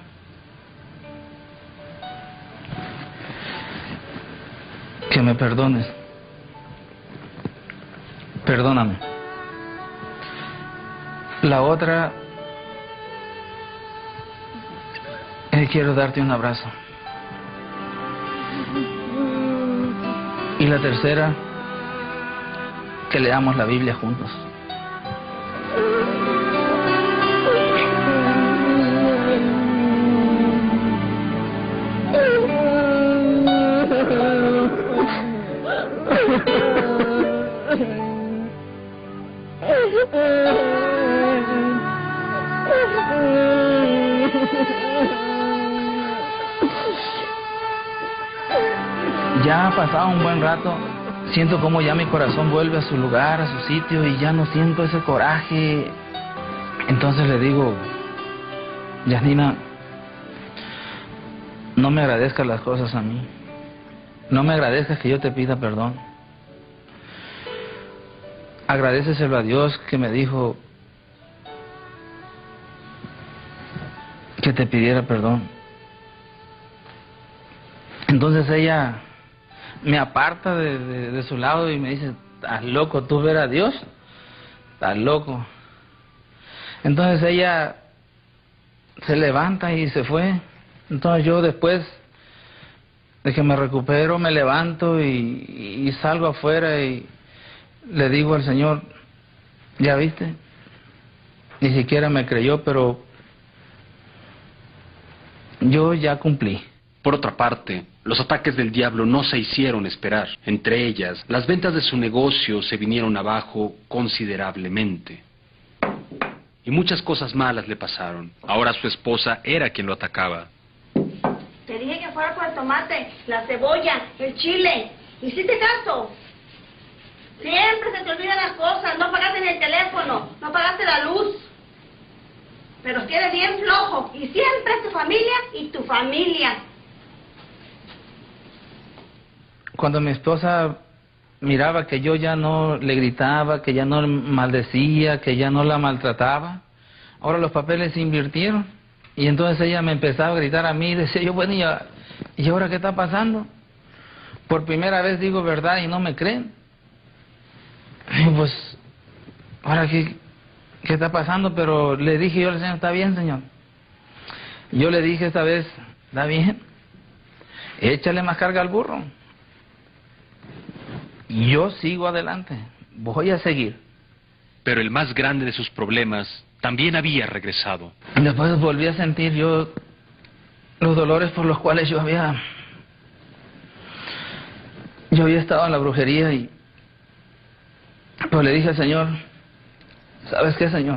que me perdones. Perdóname. La otra, quiero darte un abrazo. Y la tercera, que leamos la Biblia juntos. Ya ha pasado un buen rato, siento como ya mi corazón vuelve a su lugar, a su sitio, y ya no siento ese coraje. Entonces le digo, Yasnina, no me agradezcas las cosas a mí, no me agradezcas que yo te pida perdón. Agradéceselo a Dios que me dijo que te pidiera perdón. Entonces ella me aparta de su lado y me dice, ¿estás loco tú ver a Dios? ¿Estás loco? Entonces ella se levanta y se fue. Entonces yo, después de que me recupero, me levanto y salgo afuera y le digo al Señor, ¿ya viste? Ni siquiera me creyó, pero yo ya cumplí. Por otra parte, los ataques del diablo no se hicieron esperar. Entre ellas, las ventas de su negocio se vinieron abajo considerablemente. Y muchas cosas malas le pasaron. Ahora su esposa era quien lo atacaba. Te dije que fuera por el tomate, la cebolla, el chile. ¿Hiciste caso? Siempre se te olvidan las cosas. No pagaste ni el teléfono, no pagaste la luz. Pero que eres bien flojo. Y siempre es tu familia y tu familia. Cuando mi esposa miraba que yo ya no le gritaba, que ya no maldecía, que ya no la maltrataba, ahora los papeles se invirtieron. Y entonces ella me empezaba a gritar a mí y decía yo, bueno, ¿y ahora qué está pasando? Por primera vez digo verdad y no me creen. Y pues, ¿ahora qué está pasando? Pero le dije yo al Señor, está bien, Señor. Yo le dije esta vez, está bien, échale más carga al burro. Yo sigo adelante, voy a seguir. Pero el más grande de sus problemas también había regresado. Después volví a sentir yo los dolores por los cuales yo había estado en la brujería y pues le dije al Señor, ¿sabes qué, Señor?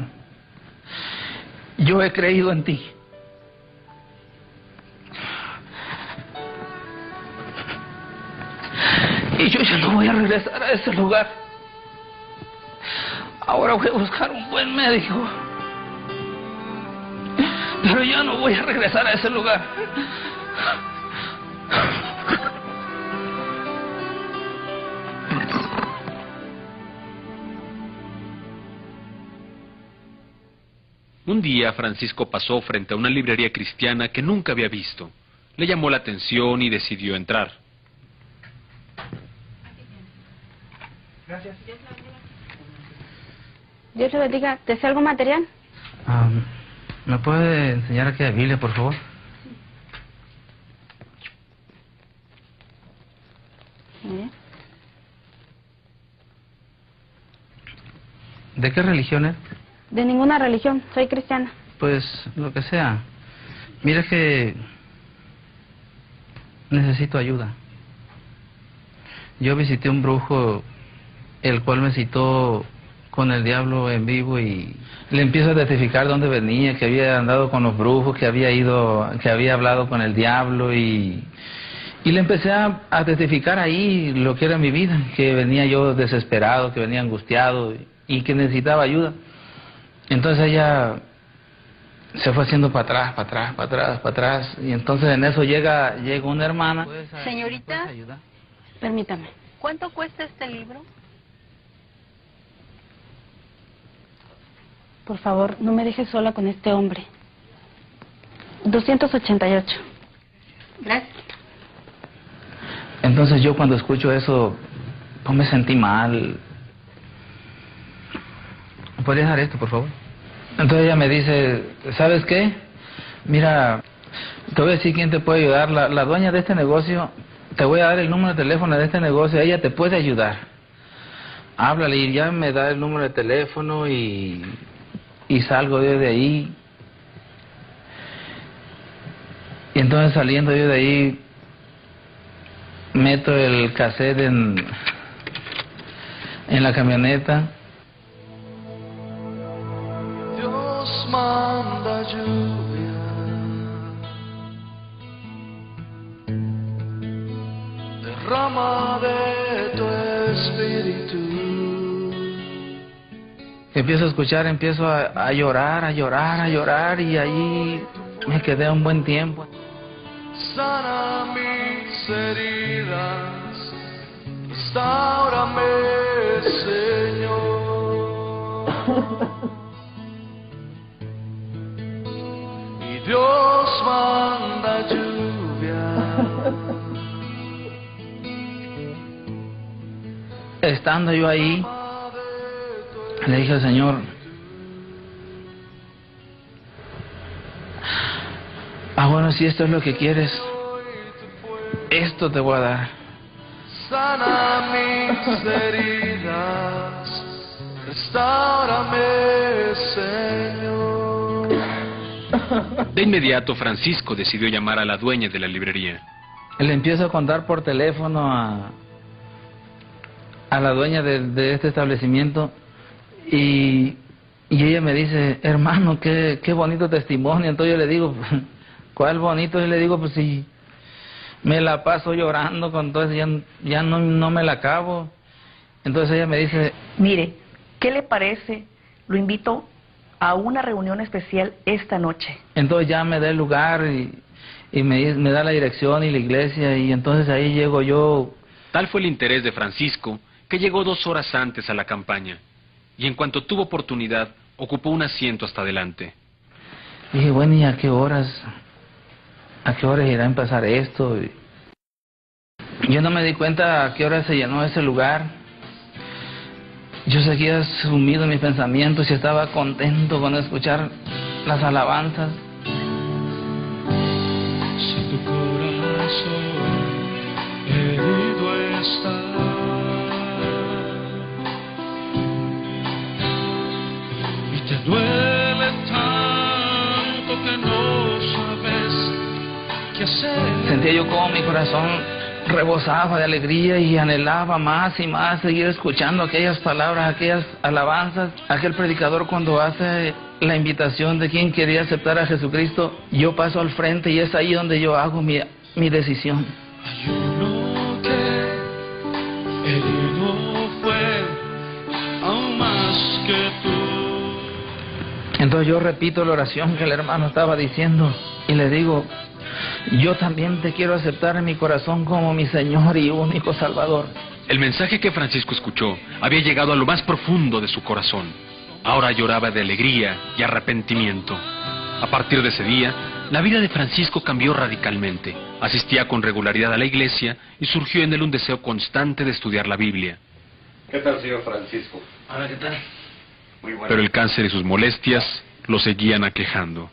Yo he creído en ti. Y yo ya no voy a regresar a ese lugar. Ahora voy a buscar un buen médico. Pero ya no voy a regresar a ese lugar. Un día Francisco pasó frente a una librería cristiana que nunca había visto. Le llamó la atención y decidió entrar. Gracias. Dios te bendiga. ¿Desea algo material? ¿Me puede enseñar aquí la Biblia, por favor? Bien. ¿De qué religión es? De ninguna religión. Soy cristiana. Pues, lo que sea. Mira que necesito ayuda. Yo visité un brujo, el cual me citó con el diablo en vivo y le empiezo a testificar dónde venía, que había andado con los brujos, que había hablado con el diablo y le empecé a testificar ahí lo que era mi vida, que venía yo desesperado, que venía angustiado y que necesitaba ayuda. Entonces ella se fue haciendo para atrás, y entonces en eso llega una hermana. Señorita, permítame. ¿Cuánto cuesta este libro? Por favor, no me dejes sola con este hombre. 288. Gracias. Entonces yo cuando escucho eso, pues me sentí mal. ¿Podrías dar esto, por favor? Entonces ella me dice, ¿sabes qué? Mira, te voy a decir quién te puede ayudar. La dueña de este negocio, te voy a dar el número de teléfono de este negocio, ella te puede ayudar. Háblale, y ya me da el número de teléfono y salgo yo de ahí. Y entonces saliendo yo de ahí, meto el cassette en la camioneta. Dios manda lluvia, derrama de tu espíritu. Empiezo a escuchar, empiezo a llorar y ahí me quedé un buen tiempo. Sana mis heridas, restáurame, Señor. Y Dios manda lluvia. Estando yo ahí, le dije al Señor, bueno, si esto es lo que quieres, esto te voy a dar. Sana mis heridas, restáurame, Señor. De inmediato Francisco decidió llamar a la dueña de la librería. Le empiezo a contar por teléfono a la dueña de este establecimiento y ella me dice, hermano, qué bonito testimonio. Entonces yo le digo, ¿cuál bonito? Y le digo, pues si me la paso llorando con todo eso, ya no me la acabo. Entonces ella me dice, mire, ¿qué le parece? Lo invito a una reunión especial esta noche. Entonces ya me da el lugar y me da la dirección y la iglesia, y entonces ahí llego yo. Tal fue el interés de Francisco que llegó 2 horas antes a la campaña y en cuanto tuvo oportunidad ocupó un asiento hasta adelante. Dije, bueno, ¿y a qué horas irá a empezar esto? Yo no me di cuenta a qué hora se llenó ese lugar. Yo seguía sumido en mis pensamientos y estaba contento con escuchar las alabanzas. Si tu corazón herido está y te duele Sentía yo como mi corazón rebosaba de alegría y anhelaba más y más seguir escuchando aquellas palabras, aquellas alabanzas. Aquel predicador cuando hace la invitación de quien quería aceptar a Jesucristo, yo paso al frente y es ahí donde yo hago mi decisión. Hay uno que herido fue aún más que tú. Entonces yo repito la oración que el hermano estaba diciendo y le digo: yo también te quiero aceptar en mi corazón como mi Señor y único Salvador. El mensaje que Francisco escuchó había llegado a lo más profundo de su corazón. Ahora lloraba de alegría y arrepentimiento. A partir de ese día, la vida de Francisco cambió radicalmente. Asistía con regularidad a la iglesia y surgió en él un deseo constante de estudiar la Biblia. ¿Qué tal, señor Francisco? Hola, ¿qué tal? Muy bueno. Pero el cáncer y sus molestias lo seguían aquejando.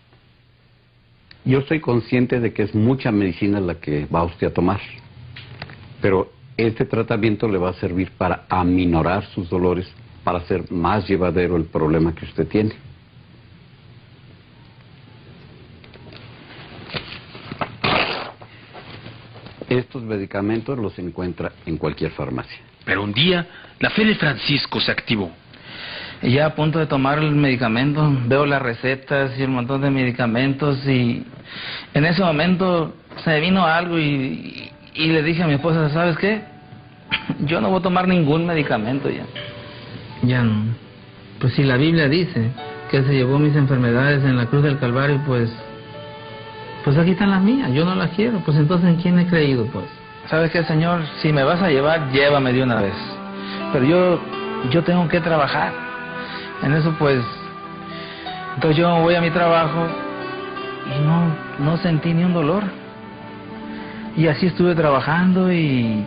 Yo soy consciente de que es mucha medicina la que va usted a tomar, pero este tratamiento le va a servir para aminorar sus dolores, para hacer más llevadero el problema que usted tiene. Estos medicamentos los encuentra en cualquier farmacia. Pero un día, la fe de Francisco se activó. Y ya a punto de tomar el medicamento, veo las recetas y el montón de medicamentos y en ese momento se me vino algo y le dije a mi esposa: ¿sabes qué? Yo no voy a tomar ningún medicamento ya. Ya no. Pues si la Biblia dice que Él se llevó mis enfermedades en la cruz del Calvario, pues aquí están las mías, yo no las quiero. Pues entonces, ¿en quién he creído? Pues, ¿sabes qué, Señor? Si me vas a llevar, llévame de una vez. Pero yo tengo que trabajar. En eso pues, entonces yo voy a mi trabajo y no sentí ni un dolor. Y así estuve trabajando y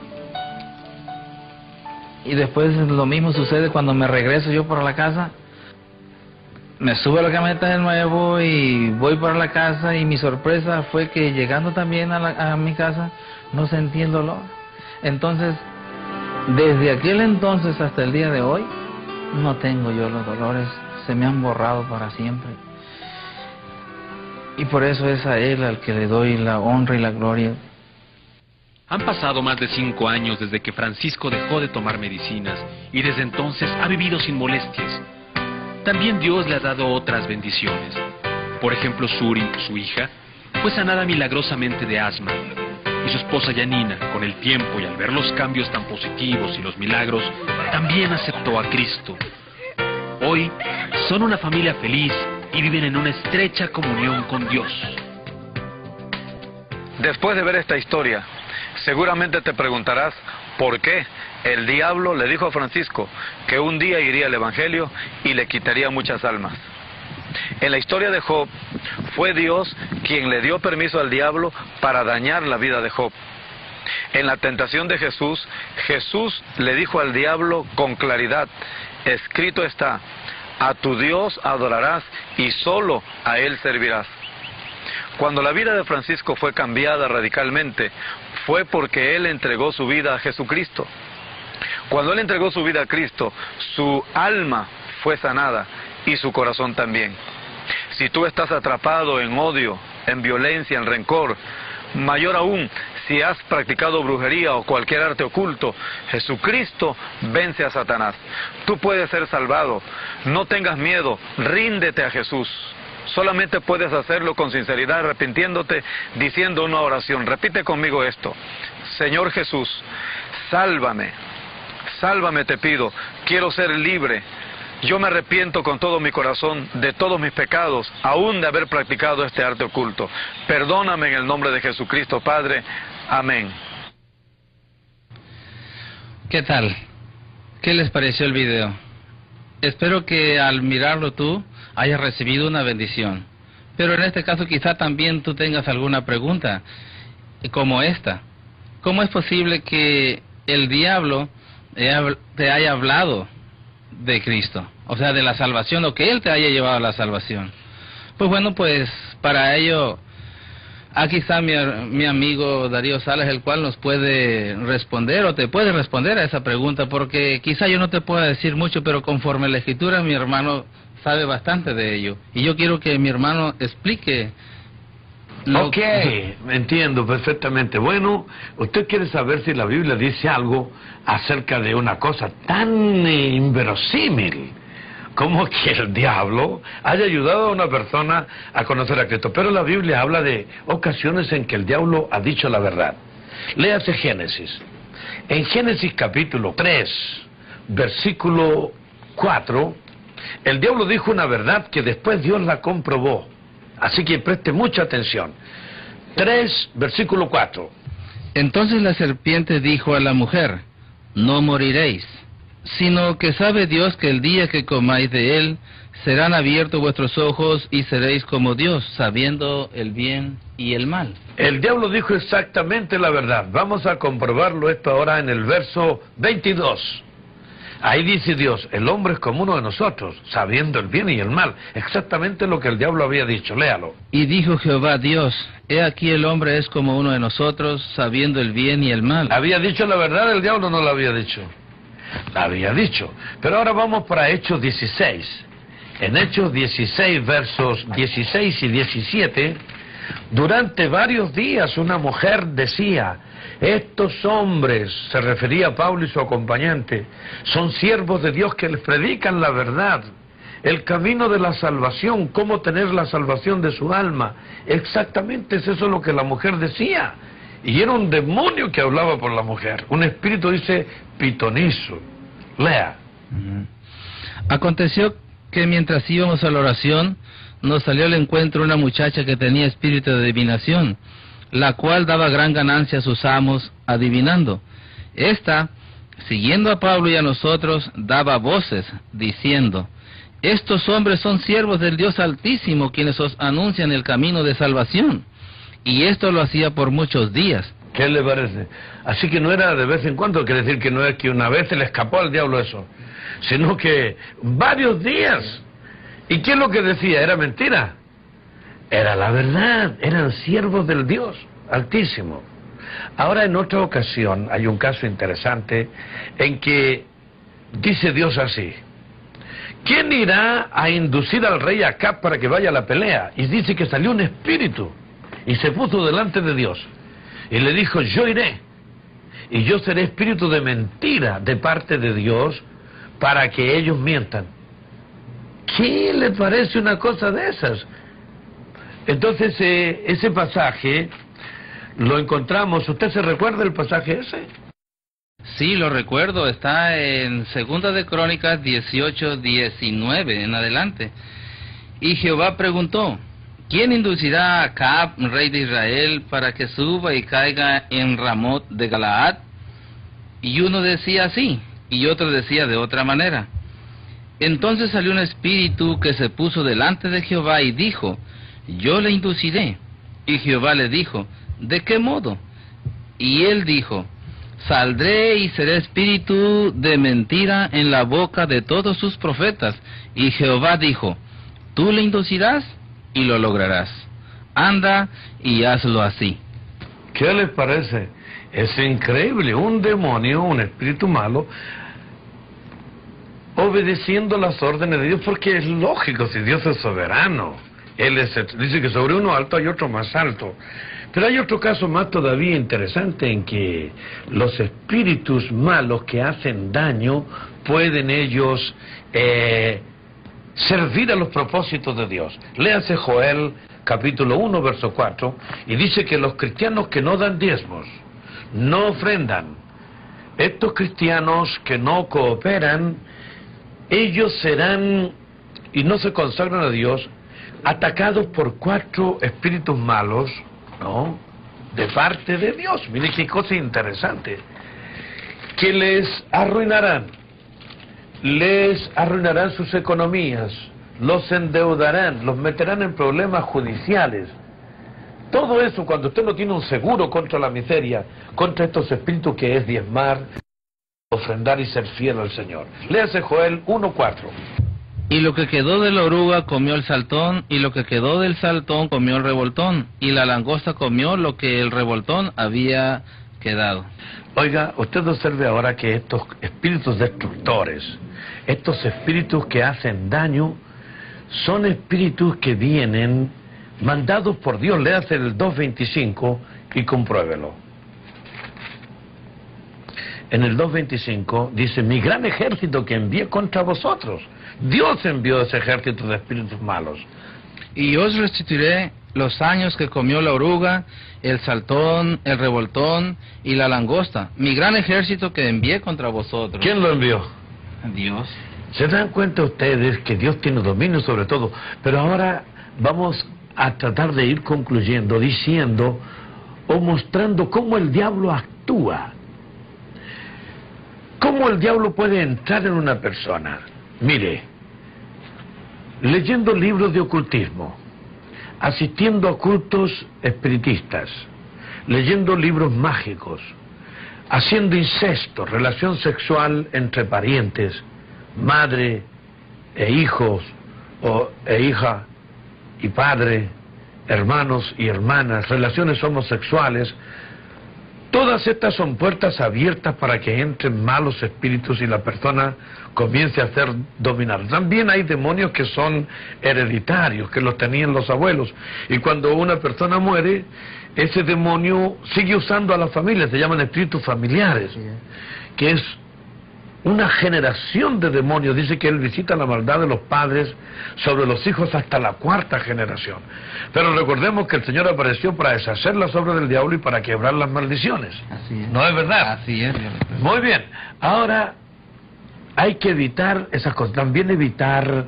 después lo mismo sucede cuando me regreso yo para la casa. Me subo a la camioneta de nuevo y voy para la casa y mi sorpresa fue que llegando también a mi casa no sentí el dolor. Entonces, desde aquel entonces hasta el día de hoy, no tengo yo los dolores, se me han borrado para siempre. Y por eso es a Él al que le doy la honra y la gloria. Han pasado más de 5 años desde que Francisco dejó de tomar medicinas y desde entonces ha vivido sin molestias. También Dios le ha dado otras bendiciones. Por ejemplo, Suri, su hija, fue sanada milagrosamente de asma. Y su esposa Yanina, con el tiempo y al ver los cambios tan positivos y los milagros, también aceptó a Cristo. Hoy son una familia feliz y viven en una estrecha comunión con Dios. Después de ver esta historia, seguramente te preguntarás por qué el diablo le dijo a Francisco que un día iría al Evangelio y le quitaría muchas almas. En la historia de Job, fue Dios quien le dio permiso al diablo para dañar la vida de Job. En la tentación de Jesús, Jesús le dijo al diablo con claridad: escrito está, a tu Dios adorarás y solo a Él servirás. Cuando la vida de Francisco fue cambiada radicalmente, fue porque él entregó su vida a Jesucristo. Cuando él entregó su vida a Cristo, su alma fue sanada y su corazón también. Si tú estás atrapado en odio, en violencia, en rencor, mayor aún, si has practicado brujería o cualquier arte oculto, Jesucristo vence a Satanás. Tú puedes ser salvado. No tengas miedo, ríndete a Jesús. Solamente puedes hacerlo con sinceridad, arrepintiéndote, diciendo una oración. Repite conmigo esto: Señor Jesús, sálvame, sálvame te pido, quiero ser libre. Yo me arrepiento con todo mi corazón de todos mis pecados, aún de haber practicado este arte oculto. Perdóname en el nombre de Jesucristo, Padre. Amén. ¿Qué tal? ¿Qué les pareció el video? Espero que al mirarlo tú hayas recibido una bendición. Pero en este caso quizá también tú tengas alguna pregunta, como esta. ¿Cómo es posible que el diablo te haya hablado de Cristo? O sea, de la salvación, o que Él te haya llevado a la salvación. Pues bueno, pues para ello, aquí está mi amigo Darío Salas, el cual nos puede responder, o te puede responder a esa pregunta, porque quizá yo no te pueda decir mucho, pero conforme la Escritura, mi hermano sabe bastante de ello. Y yo quiero que mi hermano explique Ok, entiendo perfectamente. Bueno, usted quiere saber si la Biblia dice algo acerca de una cosa tan inverosímil como que el diablo haya ayudado a una persona a conocer a Cristo. Pero la Biblia habla de ocasiones en que el diablo ha dicho la verdad. Léase Génesis. En Génesis capítulo 3, versículo 4, el diablo dijo una verdad que después Dios la comprobó. Así que preste mucha atención. 3, versículo 4. Entonces la serpiente dijo a la mujer, no moriréis, sino que sabe Dios que el día que comáis de él, serán abiertos vuestros ojos y seréis como Dios, sabiendo el bien y el mal. El diablo dijo exactamente la verdad. Vamos a comprobarlo esto ahora en el verso 22. Ahí dice Dios, el hombre es como uno de nosotros, sabiendo el bien y el mal. Exactamente lo que el diablo había dicho, léalo. Y dijo Jehová Dios, he aquí el hombre es como uno de nosotros, sabiendo el bien y el mal. ¿Había dicho la verdad el diablo o no la había dicho? La había dicho. Pero ahora vamos para Hechos 16. En Hechos 16, versos 16 y 17, durante varios días una mujer decía, estos hombres, se refería a Pablo y su acompañante, son siervos de Dios que les predican la verdad, el camino de la salvación, cómo tener la salvación de su alma. Exactamente es eso lo que la mujer decía. Y era un demonio que hablaba por la mujer. Un espíritu, dice, pitonizo. Lea. Aconteció que mientras íbamos a la oración, nos salió al encuentro una muchacha que tenía espíritu de adivinación, la cual daba gran ganancia a sus amos adivinando. Esta, siguiendo a Pablo y a nosotros, daba voces, diciendo, estos hombres son siervos del Dios Altísimo, quienes os anuncian el camino de salvación. Y esto lo hacía por muchos días. ¿Qué le parece? Así que no era de vez en cuando, quiere decir que no es que una vez se le escapó al diablo eso, sino que varios días. ¿Y qué es lo que decía? ¿Era mentira? Era la verdad, eran siervos del Dios Altísimo. Ahora en otra ocasión hay un caso interesante en que dice Dios así, ¿quién irá a inducir al rey Acab para que vaya a la pelea? Y dice que salió un espíritu y se puso delante de Dios y le dijo, yo iré y yo seré espíritu de mentira de parte de Dios para que ellos mientan. ¿Qué le parece una cosa de esas? Entonces ese pasaje lo encontramos. ¿Usted se recuerda el pasaje ese? Sí, lo recuerdo. Está en Segunda de Crónicas 18:19 en adelante. Y Jehová preguntó, ¿quién inducirá a Acab, rey de Israel, para que suba y caiga en Ramot de Galaad? Y uno decía así, y otro decía de otra manera. Entonces salió un espíritu que se puso delante de Jehová y dijo, yo le induciré. Y Jehová le dijo, ¿de qué modo? Y él dijo, saldré y seré espíritu de mentira en la boca de todos sus profetas. Y Jehová dijo, tú le inducirás y lo lograrás. Anda y hazlo así. ¿Qué les parece? Es increíble, un demonio, un espíritu malo, obedeciendo las órdenes de Dios, porque es lógico, si Dios es soberano. Él dice que sobre uno alto hay otro más alto. Pero hay otro caso más todavía interesante en que los espíritus malos que hacen daño pueden ellos servir a los propósitos de Dios. Léase Joel capítulo 1 verso 4 y dice que los cristianos que no dan diezmos, no ofrendan, estos cristianos que no cooperan, ellos serán, y no se consagran a Dios, atacados por 4 espíritus malos, ¿no?, de parte de Dios. Mire qué cosa interesante, que les arruinarán sus economías, los endeudarán, los meterán en problemas judiciales. Todo eso cuando usted no tiene un seguro contra la miseria, contra estos espíritus, que es diezmar, ofrendar y ser fiel al Señor. Léase Joel 1:4. Y lo que quedó de la oruga comió el saltón, y lo que quedó del saltón comió el revoltón, y la langosta comió lo que el revoltón había quedado. Oiga, usted observe ahora que estos espíritus destructores, estos espíritus que hacen daño, son espíritus que vienen mandados por Dios. Léase el 2.25 y compruébelo. En el 2.25 dice, mi gran ejército que envié contra vosotros. Dios envió ese ejército de espíritus malos. Y os restituiré los años que comió la oruga, el saltón, el revoltón y la langosta. Mi gran ejército que envié contra vosotros. ¿Quién lo envió? Dios. ¿Se dan cuenta ustedes que Dios tiene dominio sobre todo? Pero ahora vamos a tratar de ir concluyendo, diciendo o mostrando cómo el diablo actúa. ¿Cómo el diablo puede entrar en una persona? Mire, leyendo libros de ocultismo, asistiendo a cultos espiritistas, leyendo libros mágicos, haciendo incesto, relación sexual entre parientes, madre e hijos, e hija y padre, hermanos y hermanas, relaciones homosexuales. Todas estas son puertas abiertas para que entren malos espíritus y la persona comience a ser dominada. También hay demonios que son hereditarios, que los tenían los abuelos. Y cuando una persona muere, ese demonio sigue usando a la familia, se llaman espíritus familiares, que es una generación de demonios. Dice que él visita la maldad de los padres sobre los hijos hasta la 4ª generación. Pero recordemos que el Señor apareció para deshacer las obras del diablo y para quebrar las maldiciones. Así es. ¿No es verdad? Así es. Muy bien. Ahora hay que evitar esas cosas. También evitar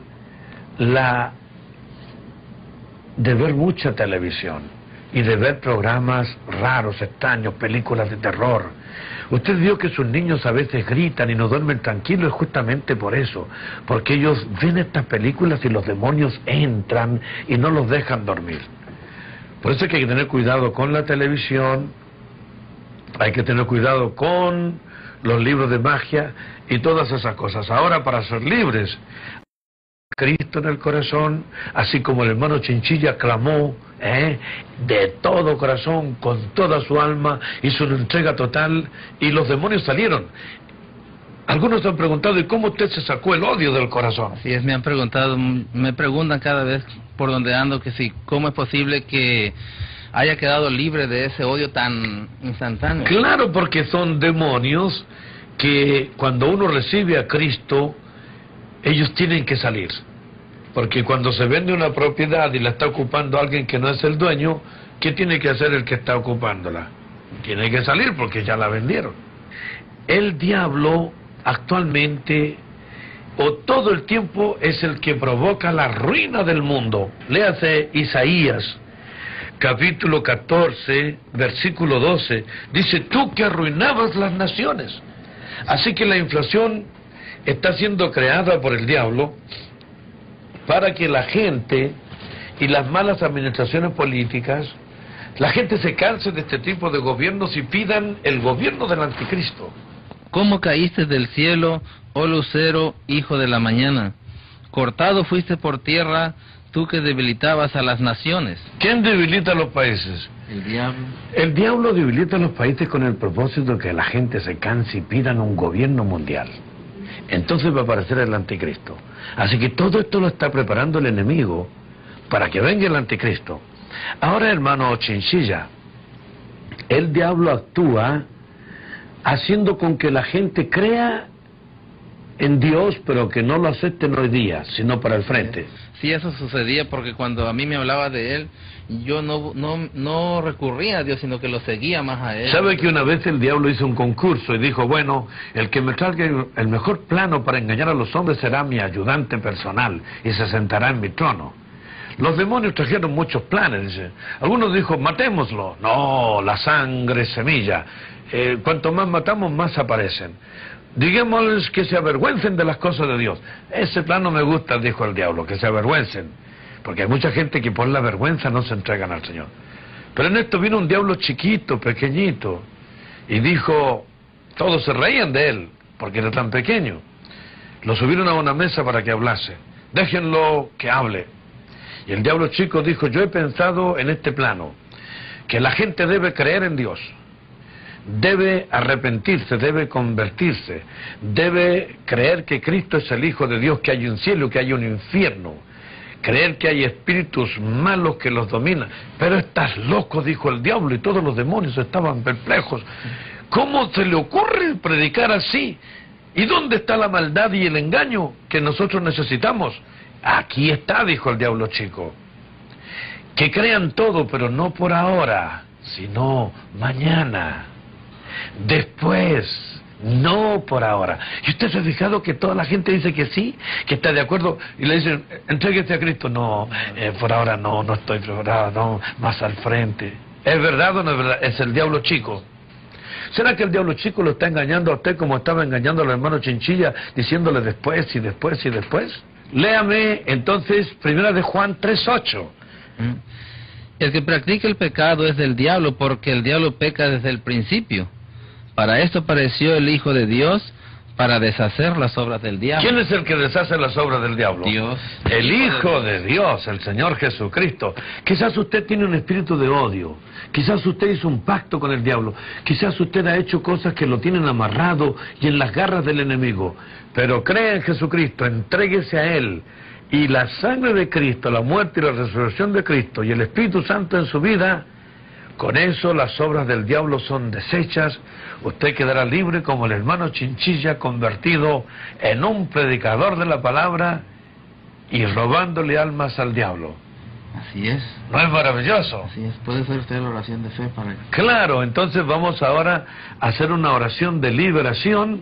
de ver mucha televisión y de ver programas raros, extraños, películas de terror. Usted vio que sus niños a veces gritan y no duermen tranquilos, es justamente por eso, porque ellos ven estas películas y los demonios entran y no los dejan dormir. Por eso hay que tener cuidado con la televisión, hay que tener cuidado con los libros de magia y todas esas cosas. Ahora, para ser libres, Cristo en el corazón, así como el hermano Chinchilla clamó de todo corazón, con toda su alma, hizo una entrega total y los demonios salieron. Algunos han preguntado, ¿y cómo usted se sacó el odio del corazón? Así es, me preguntan cada vez por donde ando que si, ¿cómo es posible que haya quedado libre de ese odio tan instantáneo? Claro, porque son demonios que cuando uno recibe a Cristo, ellos tienen que salir. Porque cuando se vende una propiedad y la está ocupando alguien que no es el dueño, ¿qué tiene que hacer el que está ocupándola? Tiene que salir porque ya la vendieron. El diablo actualmente, o todo el tiempo, es el que provoca la ruina del mundo. Léase Isaías, capítulo 14, versículo 12. Dice, tú que arruinabas las naciones. Así que la inflación está siendo creada por el diablo para que la gente y las malas administraciones políticas, la gente se canse de este tipo de gobiernos y pidan el gobierno del anticristo. ¿Cómo caíste del cielo, oh lucero, hijo de la mañana? Cortado fuiste por tierra, tú que debilitabas a las naciones. ¿Quién debilita a los países? El diablo. El diablo debilita a los países con el propósito de que la gente se canse y pidan un gobierno mundial. Entonces va a aparecer el anticristo. Así que todo esto lo está preparando el enemigo para que venga el anticristo. Ahora, hermano Chinchilla, el diablo actúa haciendo con que la gente crea en Dios, pero que no lo acepten hoy día, sino para el frente. Sí, eso sucedía porque cuando a mí me hablaba de él, yo no recurría a Dios, sino que lo seguía más a él. ¿Sabe que una vez el diablo hizo un concurso y dijo, bueno, el que me traiga el mejor plano para engañar a los hombres será mi ayudante personal y se sentará en mi trono? Los demonios trajeron muchos planes, dice. Algunos dijo, matémoslo. No, la sangre es semilla. Cuanto más matamos, más aparecen. Digámosles que se avergüencen de las cosas de Dios. Ese plan no me gusta, dijo el diablo, que se avergüencen. Porque hay mucha gente que por la vergüenza no se entregan al Señor. Pero en esto vino un diablo chiquito, pequeñito, y dijo, todos se reían de él, porque era tan pequeño. Lo subieron a una mesa para que hablase. Déjenlo que hable. Y el diablo chico dijo, yo he pensado en este plano, que la gente debe creer en Dios, debe arrepentirse, debe convertirse, debe creer que Cristo es el Hijo de Dios, que hay un cielo, que hay un infierno, creer que hay espíritus malos que los dominan. Pero estás loco, dijo el diablo, y todos los demonios estaban perplejos. ¿Cómo se le ocurre predicar así? ¿Y dónde está la maldad y el engaño que nosotros necesitamos? Aquí está, dijo el diablo chico. Que crean todo, pero no por ahora, sino mañana. Después. No por ahora. ¿Y usted se ha fijado que toda la gente dice que sí, que está de acuerdo, y le dicen, entréguese a Cristo? No, por ahora no estoy preparado, no, más al frente. ¿Es verdad o no es verdad? Es el diablo chico. ¿Será que el diablo chico lo está engañando a usted como estaba engañando al hermano Chinchilla, diciéndole después y después y después? Léame entonces 1 de Juan 3:8. El que practica el pecado es del diablo, porque el diablo peca desde el principio. Para esto apareció el Hijo de Dios, para deshacer las obras del diablo. ¿Quién es el que deshace las obras del diablo? Dios. El Hijo de Dios, el Señor Jesucristo. Quizás usted tiene un espíritu de odio. Quizás usted hizo un pacto con el diablo. Quizás usted ha hecho cosas que lo tienen amarrado y en las garras del enemigo. Pero cree en Jesucristo, entréguese a Él. Y la sangre de Cristo, la muerte y la resurrección de Cristo y el Espíritu Santo en su vida, con eso las obras del diablo son deshechas. Usted quedará libre como el hermano Chinchilla, convertido en un predicador de la palabra y robándole almas al diablo. Así es. ¿No es maravilloso? Así es. ¿Puede hacer usted la oración de fe para...? Claro, entonces vamos ahora a hacer una oración de liberación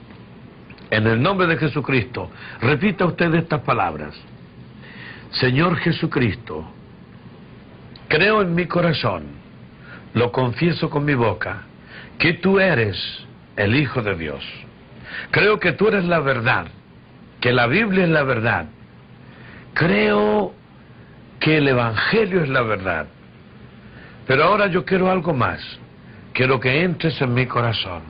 en el nombre de Jesucristo. Repita usted estas palabras. Señor Jesucristo, creo en mi corazón, lo confieso con mi boca, que tú eres el Hijo de Dios. Creo que tú eres la verdad, que la Biblia es la verdad. Creo que el Evangelio es la verdad. Pero ahora yo quiero algo más. Quiero que entres en mi corazón,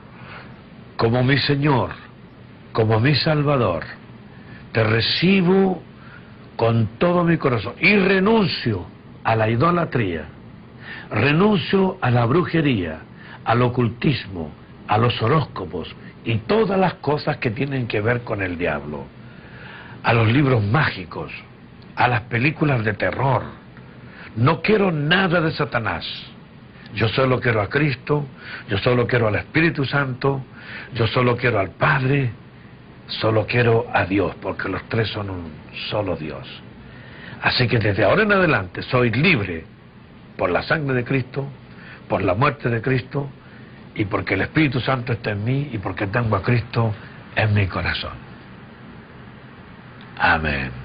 como mi Señor, como mi Salvador. Te recibo con todo mi corazón y renuncio a la idolatría, renuncio a la brujería, al ocultismo, a los horóscopos y todas las cosas que tienen que ver con el diablo, a los libros mágicos, a las películas de terror. No quiero nada de Satanás. Yo solo quiero a Cristo, yo solo quiero al Espíritu Santo, yo solo quiero al Padre, solo quiero a Dios, porque los tres son un solo Dios. Así que desde ahora en adelante soy libre por la sangre de Cristo, por la muerte de Cristo, y porque el Espíritu Santo está en mí, y porque tengo a Cristo en mi corazón. Amén.